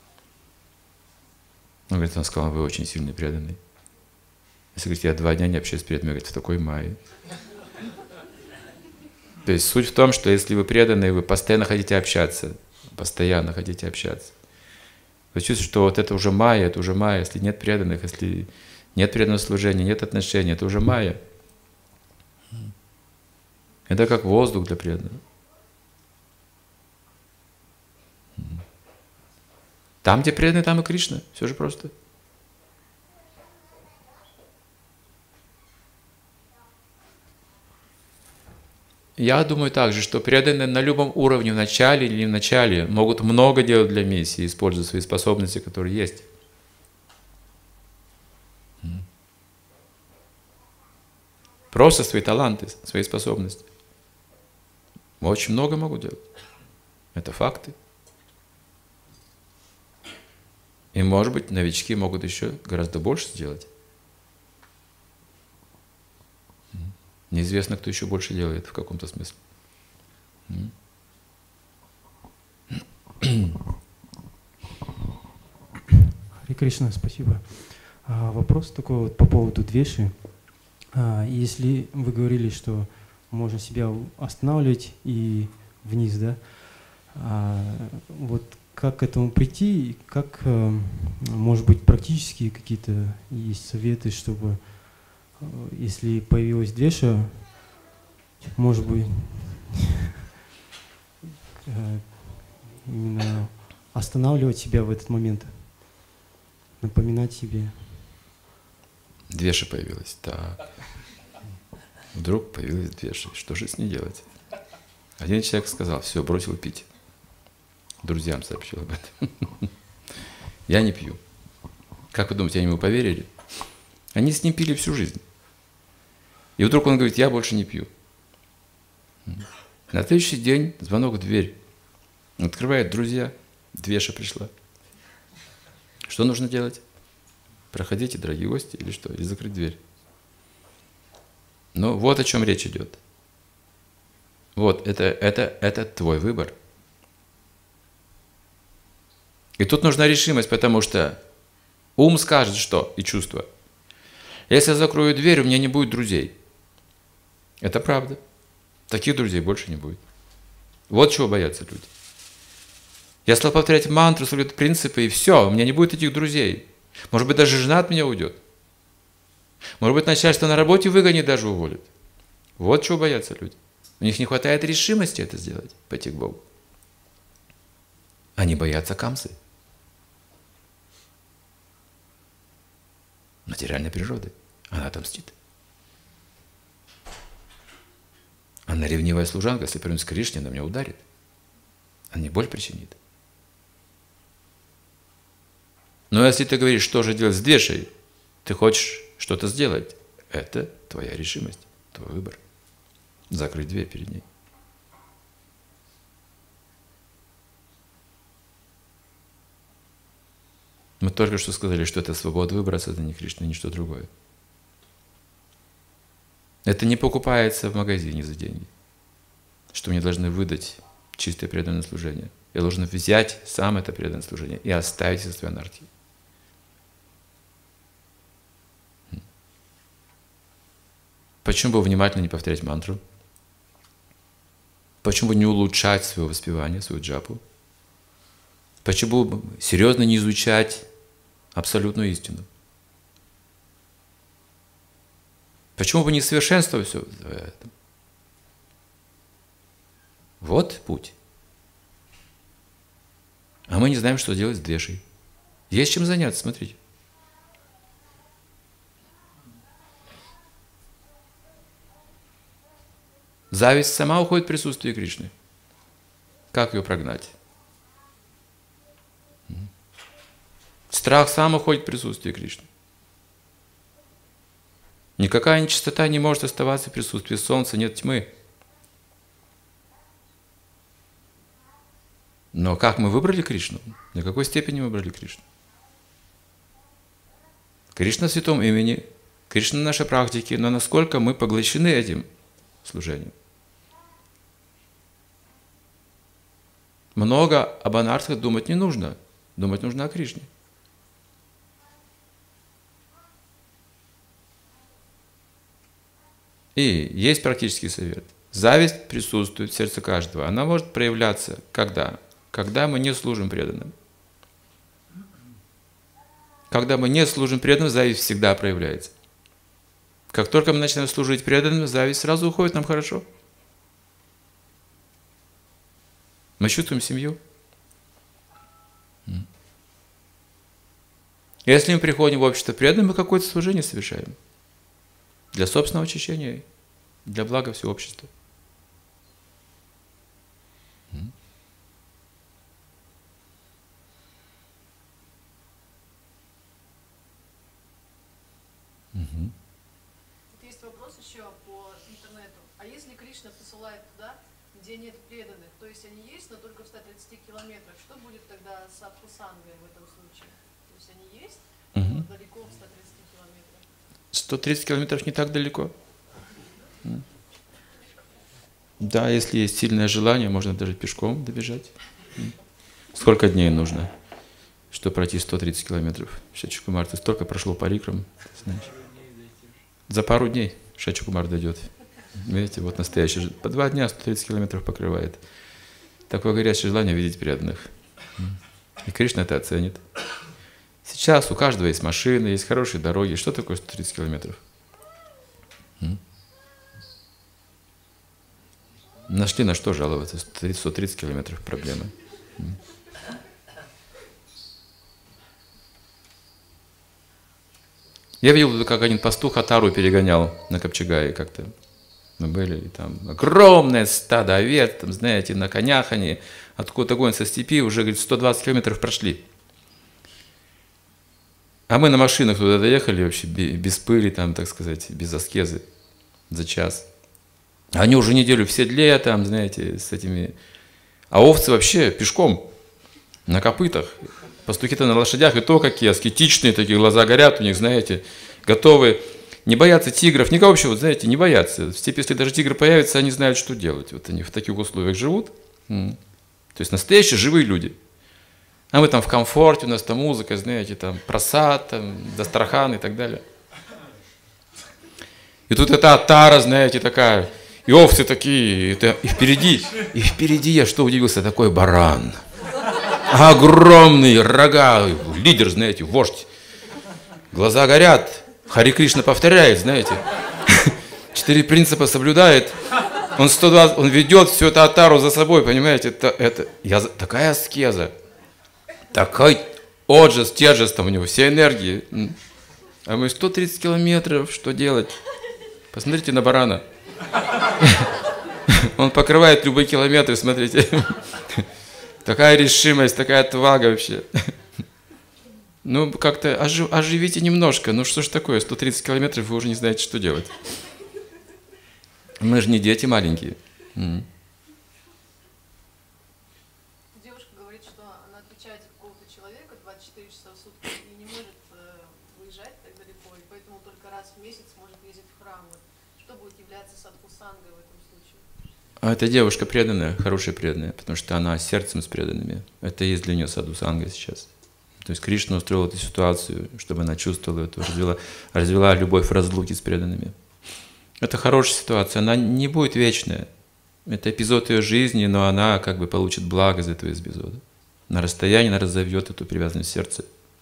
Он сказал, вы очень сильный преданный. Если говорит, я 2 дня не общаюсь с преданными, говорит, в такой майе. То есть суть в том, что если вы преданные, вы постоянно хотите общаться, вы чувствуете, что вот это уже майя, если нет преданных, если нет преданного служения, нет отношений, это уже майя. Это как воздух для преданного. Там, где преданный, там и Кришна. Все же просто. Я думаю также, что преданные на любом уровне, в начале или не в начале, могут много делать для миссии, используя свои способности, которые есть. Просто свои таланты, свои способности. Очень много могут делать. Это факты. И, может быть, новички могут еще гораздо больше сделать. Неизвестно, кто еще больше делает в каком-то смысле. Харе Кришна, спасибо. Вопрос такой вот по поводу двеши. Если вы говорили, что можно себя останавливать и вниз, да? Вот как к этому прийти, и как, может быть, практические какие-то есть советы, чтобы, если появилась двеша, может быть, именно останавливать себя в этот момент, напоминать себе. Двеша появилась, да. Вдруг появилась двеша. Что же с ней делать? Один человек сказал, все, бросил пить. Друзьям сообщил об этом. Я не пью. Как вы думаете, они ему поверили? Они с ним пили всю жизнь. И вдруг он говорит, я больше не пью. На следующий день звонок в дверь. Открывает, друзья, двеша пришла. Что нужно делать? Проходите, дорогие гости, или что? Или закрыть дверь? Ну, вот о чем речь идет. Вот, это твой выбор. И тут нужна решимость, потому что ум скажет, что, и чувство. Если я закрою дверь, у меня не будет друзей. Это правда. Таких друзей больше не будет. Вот чего боятся люди. Я стал повторять мантру, следовать принципы, и все, у меня не будет этих друзей. Может быть, даже жена от меня уйдет. Может быть, начальство на работе выгонит, даже уволит. Вот чего боятся люди. У них не хватает решимости это сделать, пойти к Богу. Они боятся камсы. Материальной природы. Она отомстит. Она ревнивая служанка, если вернусь к Кришне, она меня ударит. Она мне боль причинит. Но если ты говоришь, что же делать с Двешей, ты хочешь что-то сделать, это твоя решимость, твой выбор. Закрыть дверь перед ней. Мы только что сказали, что это свобода выбора, это не Кришна, ничто другое. Это не покупается в магазине за деньги, что мне должны выдать чистое преданное служение. Я должен взять сам это преданное служение и оставить со своей анархией. Почему бы внимательно не повторять мантру? Почему бы не улучшать свое воспевание, свою джапу? Почему бы серьезно не изучать абсолютную истину? Почему бы не совершенствовать все это? Вот путь. А мы не знаем, что делать с Двешей. Есть чем заняться, смотрите. Зависть сама уходит в присутствие Кришны. Как ее прогнать? Страх сам уходит в присутствие Кришны. Никакая нечистота не может оставаться в присутствии солнца, нет тьмы. Но как мы выбрали Кришну? До какой степени мы выбрали Кришну? Кришна в святом имени, Кришна в нашей практике, но насколько мы поглощены этим служением? Много об анархах думать не нужно. Думать нужно о Кришне. И есть практический совет. Зависть присутствует в сердце каждого. Она может проявляться когда? Когда мы не служим преданным. Когда мы не служим преданным, зависть всегда проявляется. Как только мы начинаем служить преданным, зависть сразу уходит, нам хорошо. Мы чувствуем семью. Если мы приходим в общество преданных, мы какое-то служение совершаем. Для собственного очищения, для блага всего общества. Тут есть вопрос еще по интернету. А если Кришна посылает туда, где нет преданных, то есть они есть, но только в 130 километрах, что будет тогда с Садхусангой в этом случае? То есть они есть, но далеко в 130 километрах? 130 километров не так далеко. Да, если есть сильное желание, можно даже пешком добежать. Сколько дней нужно, чтобы пройти 130 километров? Шачи-Кумар, ты столько прошел парикрам, знаешь. За пару дней Шачи-Кумар дойдет. Видите, вот настоящий. По 2 дня 130 километров покрывает. Такое горячее желание видеть преданных. И Кришна это оценит. Сейчас у каждого есть машины, есть хорошие дороги. Что такое 130 километров? Нашли на что жаловаться. 130 километров проблемы. Я видел, как один пастух отару перегонял на Капчагае как-то. Мы были, и там огромное стадо овец, там, знаете, на конях они, откуда-то гонят со степи, уже, говорит, 120 километров прошли. А мы на машинах туда доехали вообще без пыли, там, так сказать, без аскезы за час. Они уже неделю в седле, там, знаете, с этими... А овцы вообще пешком, на копытах. Пастухи-то на лошадях, и то какие аскетичные, такие глаза горят у них, знаете, готовы не боятся тигров, никого вообще, вот знаете, не боятся. В степи, если даже тигр появится, они знают, что делать. Вот они в таких условиях живут. То есть настоящие живые люди. А мы там в комфорте, у нас там музыка, знаете, там просад, там дастархан и так далее. И тут эта отара, знаете, такая, и овцы такие, и впереди я что удивился, такой баран. Огромный, рога, лидер, знаете, вождь. Глаза горят, Хари Кришна повторяет, знаете. 4 принципа соблюдает. Он 120, он ведет всю эту отару за собой, понимаете. Такая аскеза. Такой отжас, тяжесть там у него, все энергии. А мы 130 километров, что делать? Посмотрите на барана. Он покрывает любые километры, смотрите. Такая решимость, такая отвага вообще. Ну, как-то оживите немножко. Ну, что ж такое, 130 километров, вы уже не знаете, что делать. Мы же не дети маленькие. Девушка говорит, что она отвечает за какого-то человека 24 часа в сутки и не может выезжать так далеко, и поэтому только раз в месяц может ездить в храм. Что будет являться садхусангой в этом случае? А эта девушка преданная, хорошая преданная, потому что она сердцем с преданными. Это и есть для нее садхусанга сейчас. То есть Кришна устроил эту ситуацию, чтобы она чувствовала эту, развела любовь в разлуке с преданными. Это хорошая ситуация, она не будет вечная. Это эпизод ее жизни, но она как бы получит благо из этого эпизода. На расстоянии она разовьет эту привязанность в сердце.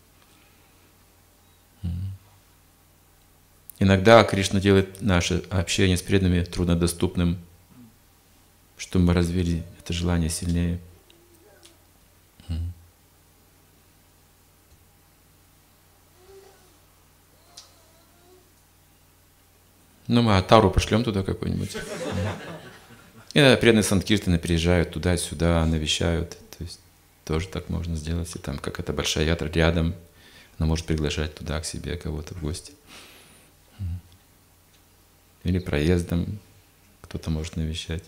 Иногда Кришна делает наше общение с преданными труднодоступным, чтобы мы развили это желание сильнее. Ну, мы Атару пошлем туда какой-нибудь. И преданные Санкиртаны приезжают туда-сюда, навещают. То есть тоже так можно сделать. И там какая-то большая ятра рядом, она может приглашать туда к себе кого-то в гости. Или проездом кто-то может навещать.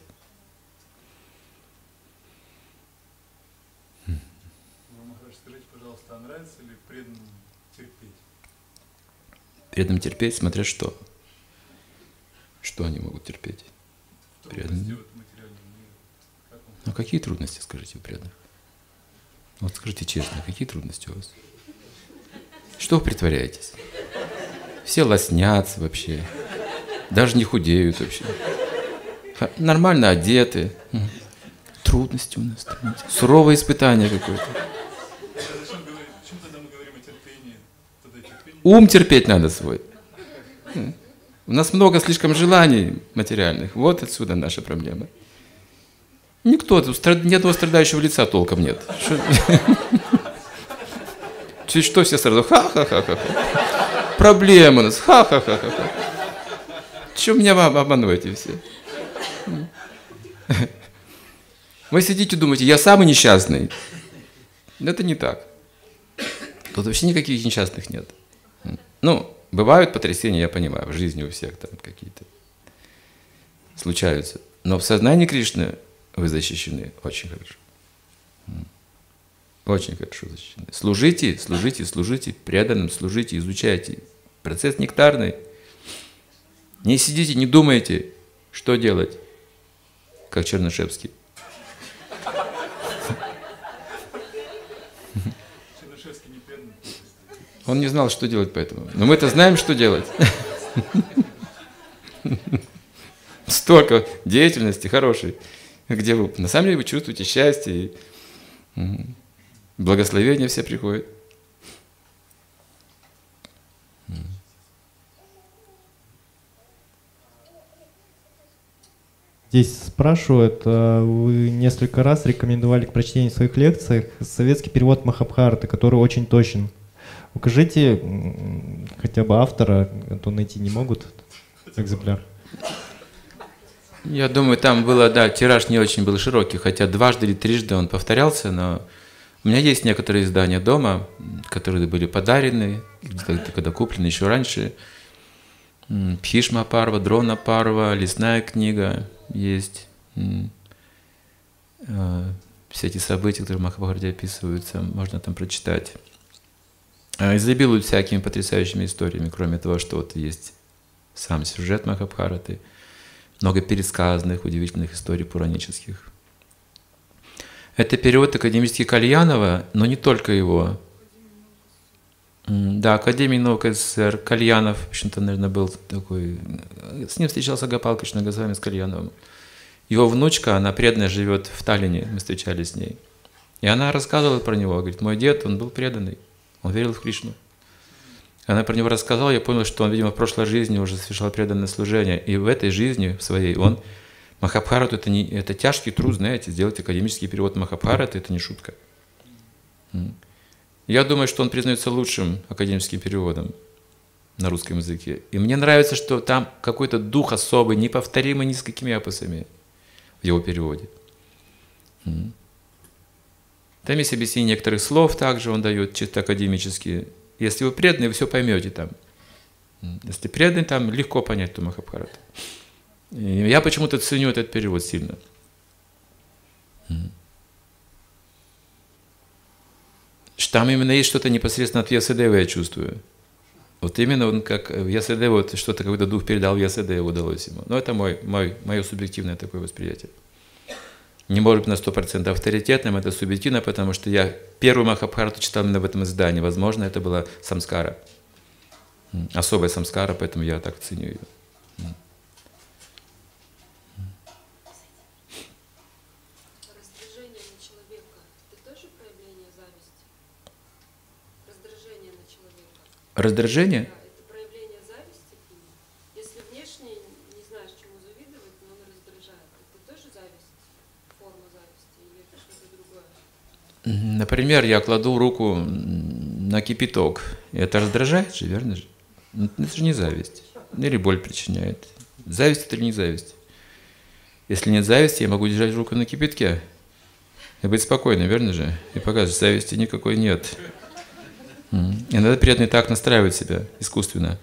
Махарадж, скажите, пожалуйста, а нравится ли преданным терпеть? Преданным терпеть, смотря что. Что они могут терпеть? Преданные. Ну какие трудности, скажите, у преданных? Вот скажите честно, какие трудности у вас? Что вы притворяетесь? Все лоснятся вообще. Даже не худеют вообще. Нормально одеты. Трудности у нас. Трудности. Суровое испытание какое-то. Почему тогда мы говорим о терпении? Ум терпеть надо свой. У нас много слишком желаний материальных. Вот отсюда наша проблема. Ни одного страдающего лица толком нет. Что все сразу? Ха-ха-ха-ха. Проблемы у нас. Ха-ха-ха-ха. Чего меня обманываете все? Вы сидите и думаете, я самый несчастный. Это не так. Тут вообще никаких несчастных нет. Ну, бывают потрясения, я понимаю, в жизни у всех там какие-то случаются. Но в сознании Кришны вы защищены очень хорошо. Очень хорошо защищены. Служите, служите, служите, преданным служите, изучайте. Процесс нектарный. Не сидите, не думайте, что делать, как Чернышевский. Чернышевский не преданный. Он не знал, что делать поэтому. Но мы-то знаем, что делать. Столько деятельности хорошей, где вы на самом деле вы чувствуете счастье, и благословения все приходят. Здесь спрашивают, вы несколько раз рекомендовали к прочтению в своих лекциях советский перевод Махабхараты, который очень точен. Укажите хотя бы автора, а то найти не могут экземпляр. Я думаю, там было, да, тираж не очень был широкий, хотя дважды или трижды он повторялся, но у меня есть некоторые издания дома, которые были подарены, когда куплены еще раньше. Бхишма Парва, Дрона Парва, лесная книга есть. Все эти события, которые в Махабхарате описываются, можно там прочитать. Изобилуют всякими потрясающими историями, кроме того, что вот есть сам сюжет Махабхараты, много пересказанных, удивительных историй пуранических. Это перевод академический Кальянова, но не только его. Да, Академик наук СССР, Кальянов, в общем-то, наверное, был такой. С ним встречался Гопал Кришна Госвами, с Кальяновым. Его внучка, она преданная, живет в Таллине, мы встречались с ней. И она рассказывала про него, говорит, мой дед, он был преданный, он верил в Кришну. Она про него рассказала, я понял, что он, видимо, в прошлой жизни уже совершал преданное служение. И в этой жизни, в своей, он Махабхарату, это тяжкий труд, знаете, сделать академический перевод Махабхараты, это не шутка. Я думаю, что он признается лучшим академическим переводом на русском языке. И мне нравится, что там какой-то дух особый, неповторимый ни с какими апосами в его переводе. Там есть объяснение некоторых слов, также он дает чисто академические. Если вы преданный, вы все поймете там. Если преданный, там легко понять ту Махабхарату. И я почему-то ценю этот перевод сильно. Там именно есть что-то непосредственно от Вьясадевы, я чувствую. Вот именно он как Вьясадева, вот что-то какой-то дух передал Вьясадеву, удалось ему. Но это мое субъективное такое восприятие. Не может быть на 100% авторитетным, это субъективно, потому что я первую Махабхарату читал именно в этом издании. Возможно, это была самскара. Особая самскара, поэтому я так ценю ее. Раздражение на человека – это тоже проявление зависти? Раздражение на человека. Раздражение? Да, это проявление зависти к нему. Если внешне не знаешь, чему завидовать, но он раздражает, это тоже зависть? Форма зависти или это что-то другое? Например, я кладу руку на кипяток. И это раздражает же, верно же? Это же не зависть. Или боль причиняет. Зависть – это не зависть. Если нет зависти, я могу держать руку на кипятке и быть спокойным, верно же? И показывать, зависти никакой нет. Иногда преданный так настраивает себя искусственно.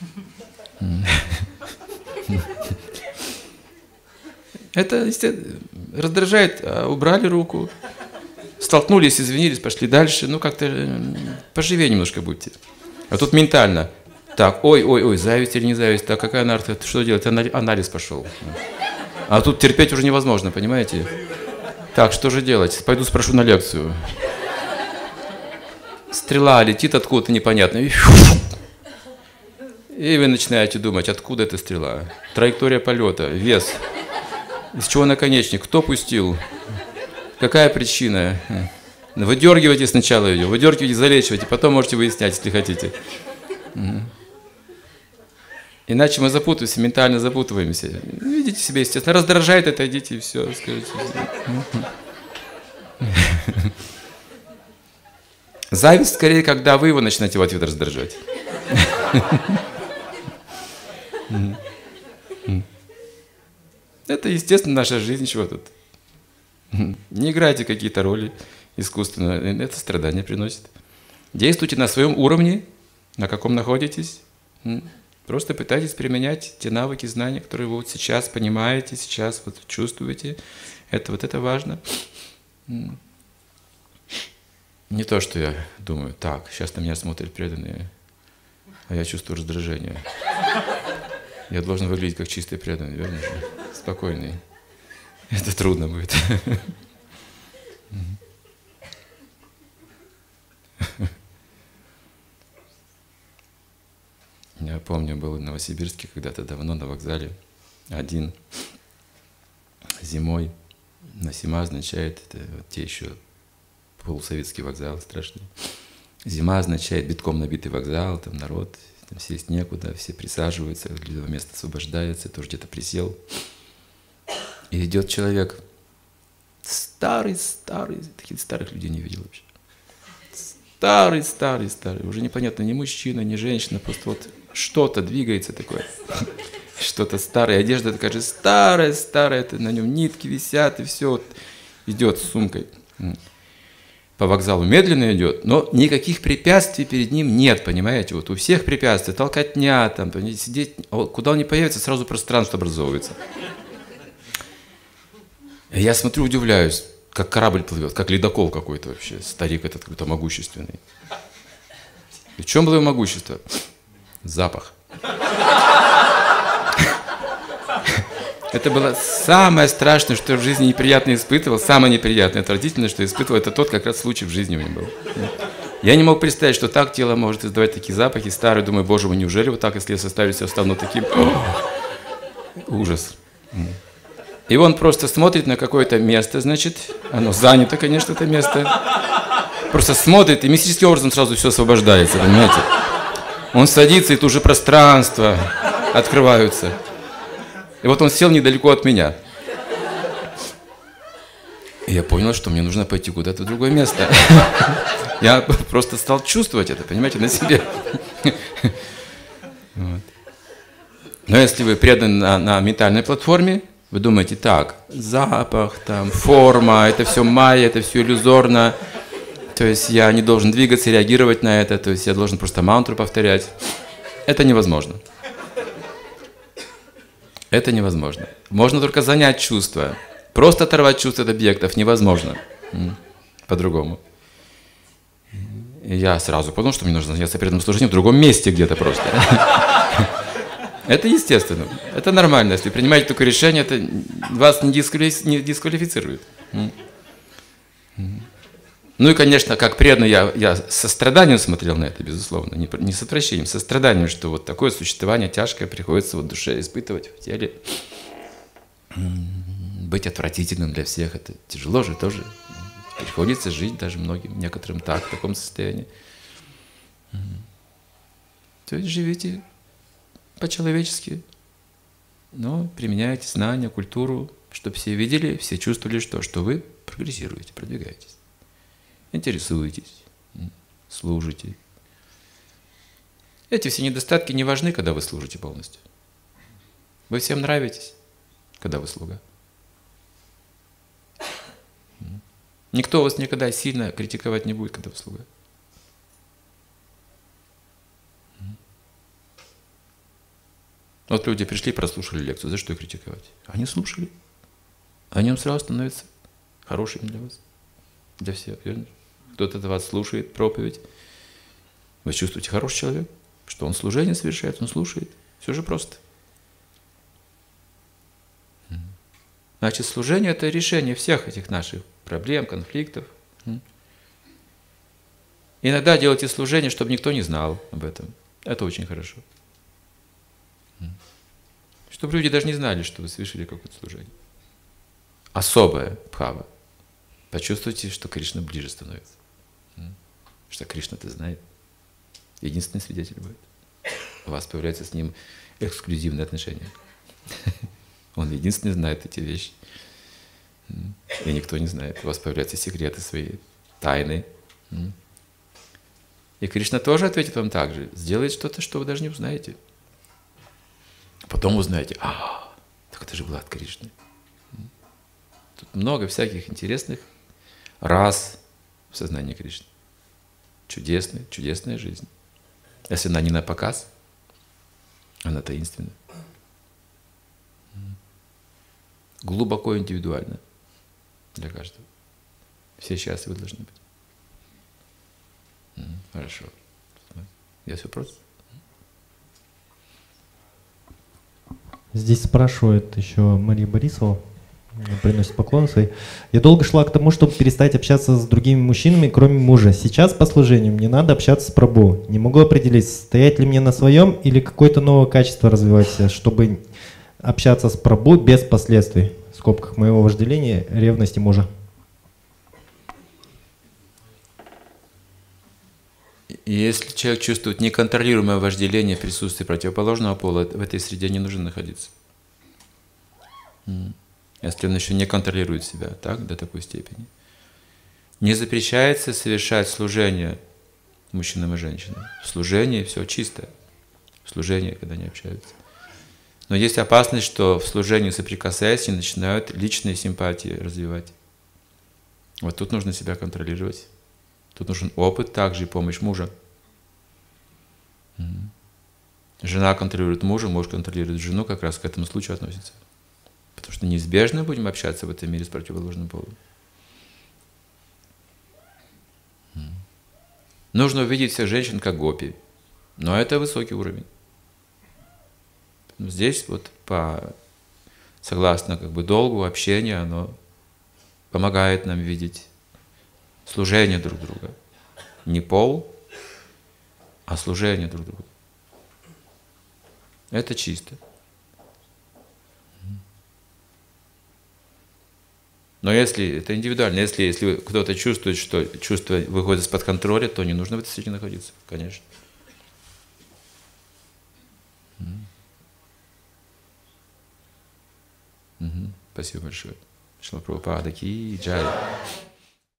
Это, естественно, раздражает. Убрали руку, столкнулись, извинились, пошли дальше. Ну, как-то поживее немножко будьте. А тут ментально. Так, ой, зависть или не зависть? Так, какая нарта? Что делать? Анализ пошел. А тут терпеть уже невозможно, понимаете? Так, что же делать? Пойду спрошу на лекцию. Стрела летит откуда-то непонятно. И вы начинаете думать, откуда эта стрела? Траектория полета, вес. Из чего наконечник? Кто пустил? Какая причина? Выдергивайте сначала ее, выдергивайте, залечивайте, потом можете выяснять, если хотите. Иначе мы запутаемся, ментально запутываемся. Видите себя, естественно, раздражает, отойдите и все, скажите. Зависть скорее, когда вы его начинаете в ответ раздражать. Это, естественно, наша жизнь, чего тут. Не играйте какие-то роли искусственно, это страдания приносит. Действуйте на своем уровне, на каком находитесь. Просто пытайтесь применять те навыки, знания, которые вы вот сейчас понимаете, сейчас вот чувствуете. Это важно. Не то, что я думаю, так, сейчас на меня смотрят преданные, а я чувствую раздражение. Я должен выглядеть как чистый преданный, верно же? Спокойный. Это трудно будет. Я помню, был в Новосибирске когда-то давно на вокзале один зимой. Зима означает, это вот те еще полусоветский вокзал страшный. Зима означает битком набитый вокзал, там народ, там сесть некуда, все присаживаются, место освобождается, тоже где-то присел. И идет человек, старый, таких старых людей не видел вообще. Старый, уже непонятно, ни мужчина, ни женщина, просто вот что-то двигается такое. Что-то старое, одежда такая же старая, это на нем нитки висят, и все, вот, идет с сумкой. По вокзалу медленно идет, но никаких препятствий перед ним нет, понимаете? Вот у всех препятствий, толкотня, там, сидеть, куда он не появится, сразу пространство образовывается. Я смотрю, удивляюсь, как корабль плывет, как ледокол какой-то вообще, старик этот какой-то могущественный. И в чем было его могущество? Запах. Это было самое страшное, что я в жизни неприятно испытывал. Самое неприятное, отвратительное, что я испытывал, это тот как раз случай в жизни у меня был. Я не мог представить, что так тело может издавать такие запахи старые. Думаю, боже мой, неужели вот так, если я составлю себя, стану таким? Ужас. И он просто смотрит на какое-то место, значит, оно занято, конечно, это место. Просто смотрит, и мистическим образом сразу все освобождается, понимаете? Он садится, и тут же пространства открываются. И вот он сел недалеко от меня. И я понял, что мне нужно пойти куда-то в другое место. Я просто стал чувствовать это, понимаете, на себе. Вот. Но если вы преданы на ментальной платформе, вы думаете, так, запах, там, форма, это все майя, это все иллюзорно. То есть я не должен двигаться, реагировать на это, то есть я должен просто мантру повторять. Это невозможно. Это невозможно. Можно только занять чувства. Просто оторвать чувства от объектов невозможно. По-другому. И я сразу понял, что мне нужно заняться преданным служением в другом месте где-то просто. Это естественно. Это нормально. Если принимаете такое решение, это вас не дисквалифицирует. Ну и, конечно, как преданный, я с состраданием смотрел на это, безусловно. Не с отвращением, с состраданием, что вот такое существование тяжкое приходится в душе испытывать, в теле. Быть отвратительным для всех, это тяжело же тоже. Приходится жить даже многим, некоторым так, в таком состоянии. То есть живите по-человечески, но применяйте знания, культуру, чтобы все видели, все чувствовали, что вы прогрессируете, продвигаетесь, интересуетесь, служите. Эти все недостатки не важны, когда вы служите полностью. Вы всем нравитесь, когда вы слуга. Никто вас никогда сильно критиковать не будет, когда вы слуга. Вот люди пришли, прослушали лекцию, за что их критиковать? Они слушали. Они им сразу становятся хорошими для вас, для всех, верно? Кто-то вас слушает, проповедь. Вы чувствуете, хороший человек, что он служение совершает, он слушает. Все же просто. Значит, служение – это решение всех этих наших проблем, конфликтов. Иногда делайте служение, чтобы никто не знал об этом. Это очень хорошо. Чтобы люди даже не знали, что вы совершили какое-то служение. Особое бхава. Почувствуйте, что Кришна ближе становится. Что Кришна-то знает. Единственный свидетель будет. У вас появляется с ним эксклюзивные отношения. Он единственный знает эти вещи. И никто не знает. У вас появляются секреты свои, тайны. И Кришна тоже ответит вам так же. Сделает что-то, что вы даже не узнаете. Потом узнаете, так это же была от Кришны. Тут много всяких интересных рас в сознании Кришны. Чудесная жизнь. Если она не на показ, она таинственна. Глубоко индивидуально для каждого. Все счастливы должны быть. Хорошо. Есть вопрос? Здесь спрашивает еще Мария Борисова, приносит поклон свои. Я долго шла к тому, чтобы перестать общаться с другими мужчинами, кроме мужа. Сейчас по служению мне надо общаться с Прабху. Не могу определить, стоять ли мне на своем или какое-то новое качество развивать, чтобы общаться с Прабху без последствий, в скобках моего вожделения, ревности мужа. Если человек чувствует неконтролируемое вожделение присутствия противоположного пола, в этой среде не нужно находиться. Если он еще не контролирует себя так, до такой степени. Не запрещается совершать служение мужчинам и женщинам. В служении все чисто. В служении, когда они общаются. Но есть опасность, что в служении, соприкасаясь, они начинают личные симпатии развивать. Вот тут нужно себя контролировать. Тут нужен опыт, также и помощь мужа. Жена контролирует мужа, муж контролирует жену, как раз к этому случаю относится. Потому что неизбежно будем общаться в этом мире с противоположным полом. Нужно увидеть всех женщин как гопи. Но это высокий уровень. Здесь вот по согласно как бы долгу, общение, оно помогает нам видеть служение друг друга. Не пол, а служение друг другу. Это чисто. Но если это индивидуально, если кто-то чувствует, что чувство выходит из-под контроля, то не нужно в этой среде находиться, конечно. Спасибо большое. Шрила Прабхупада ки джай.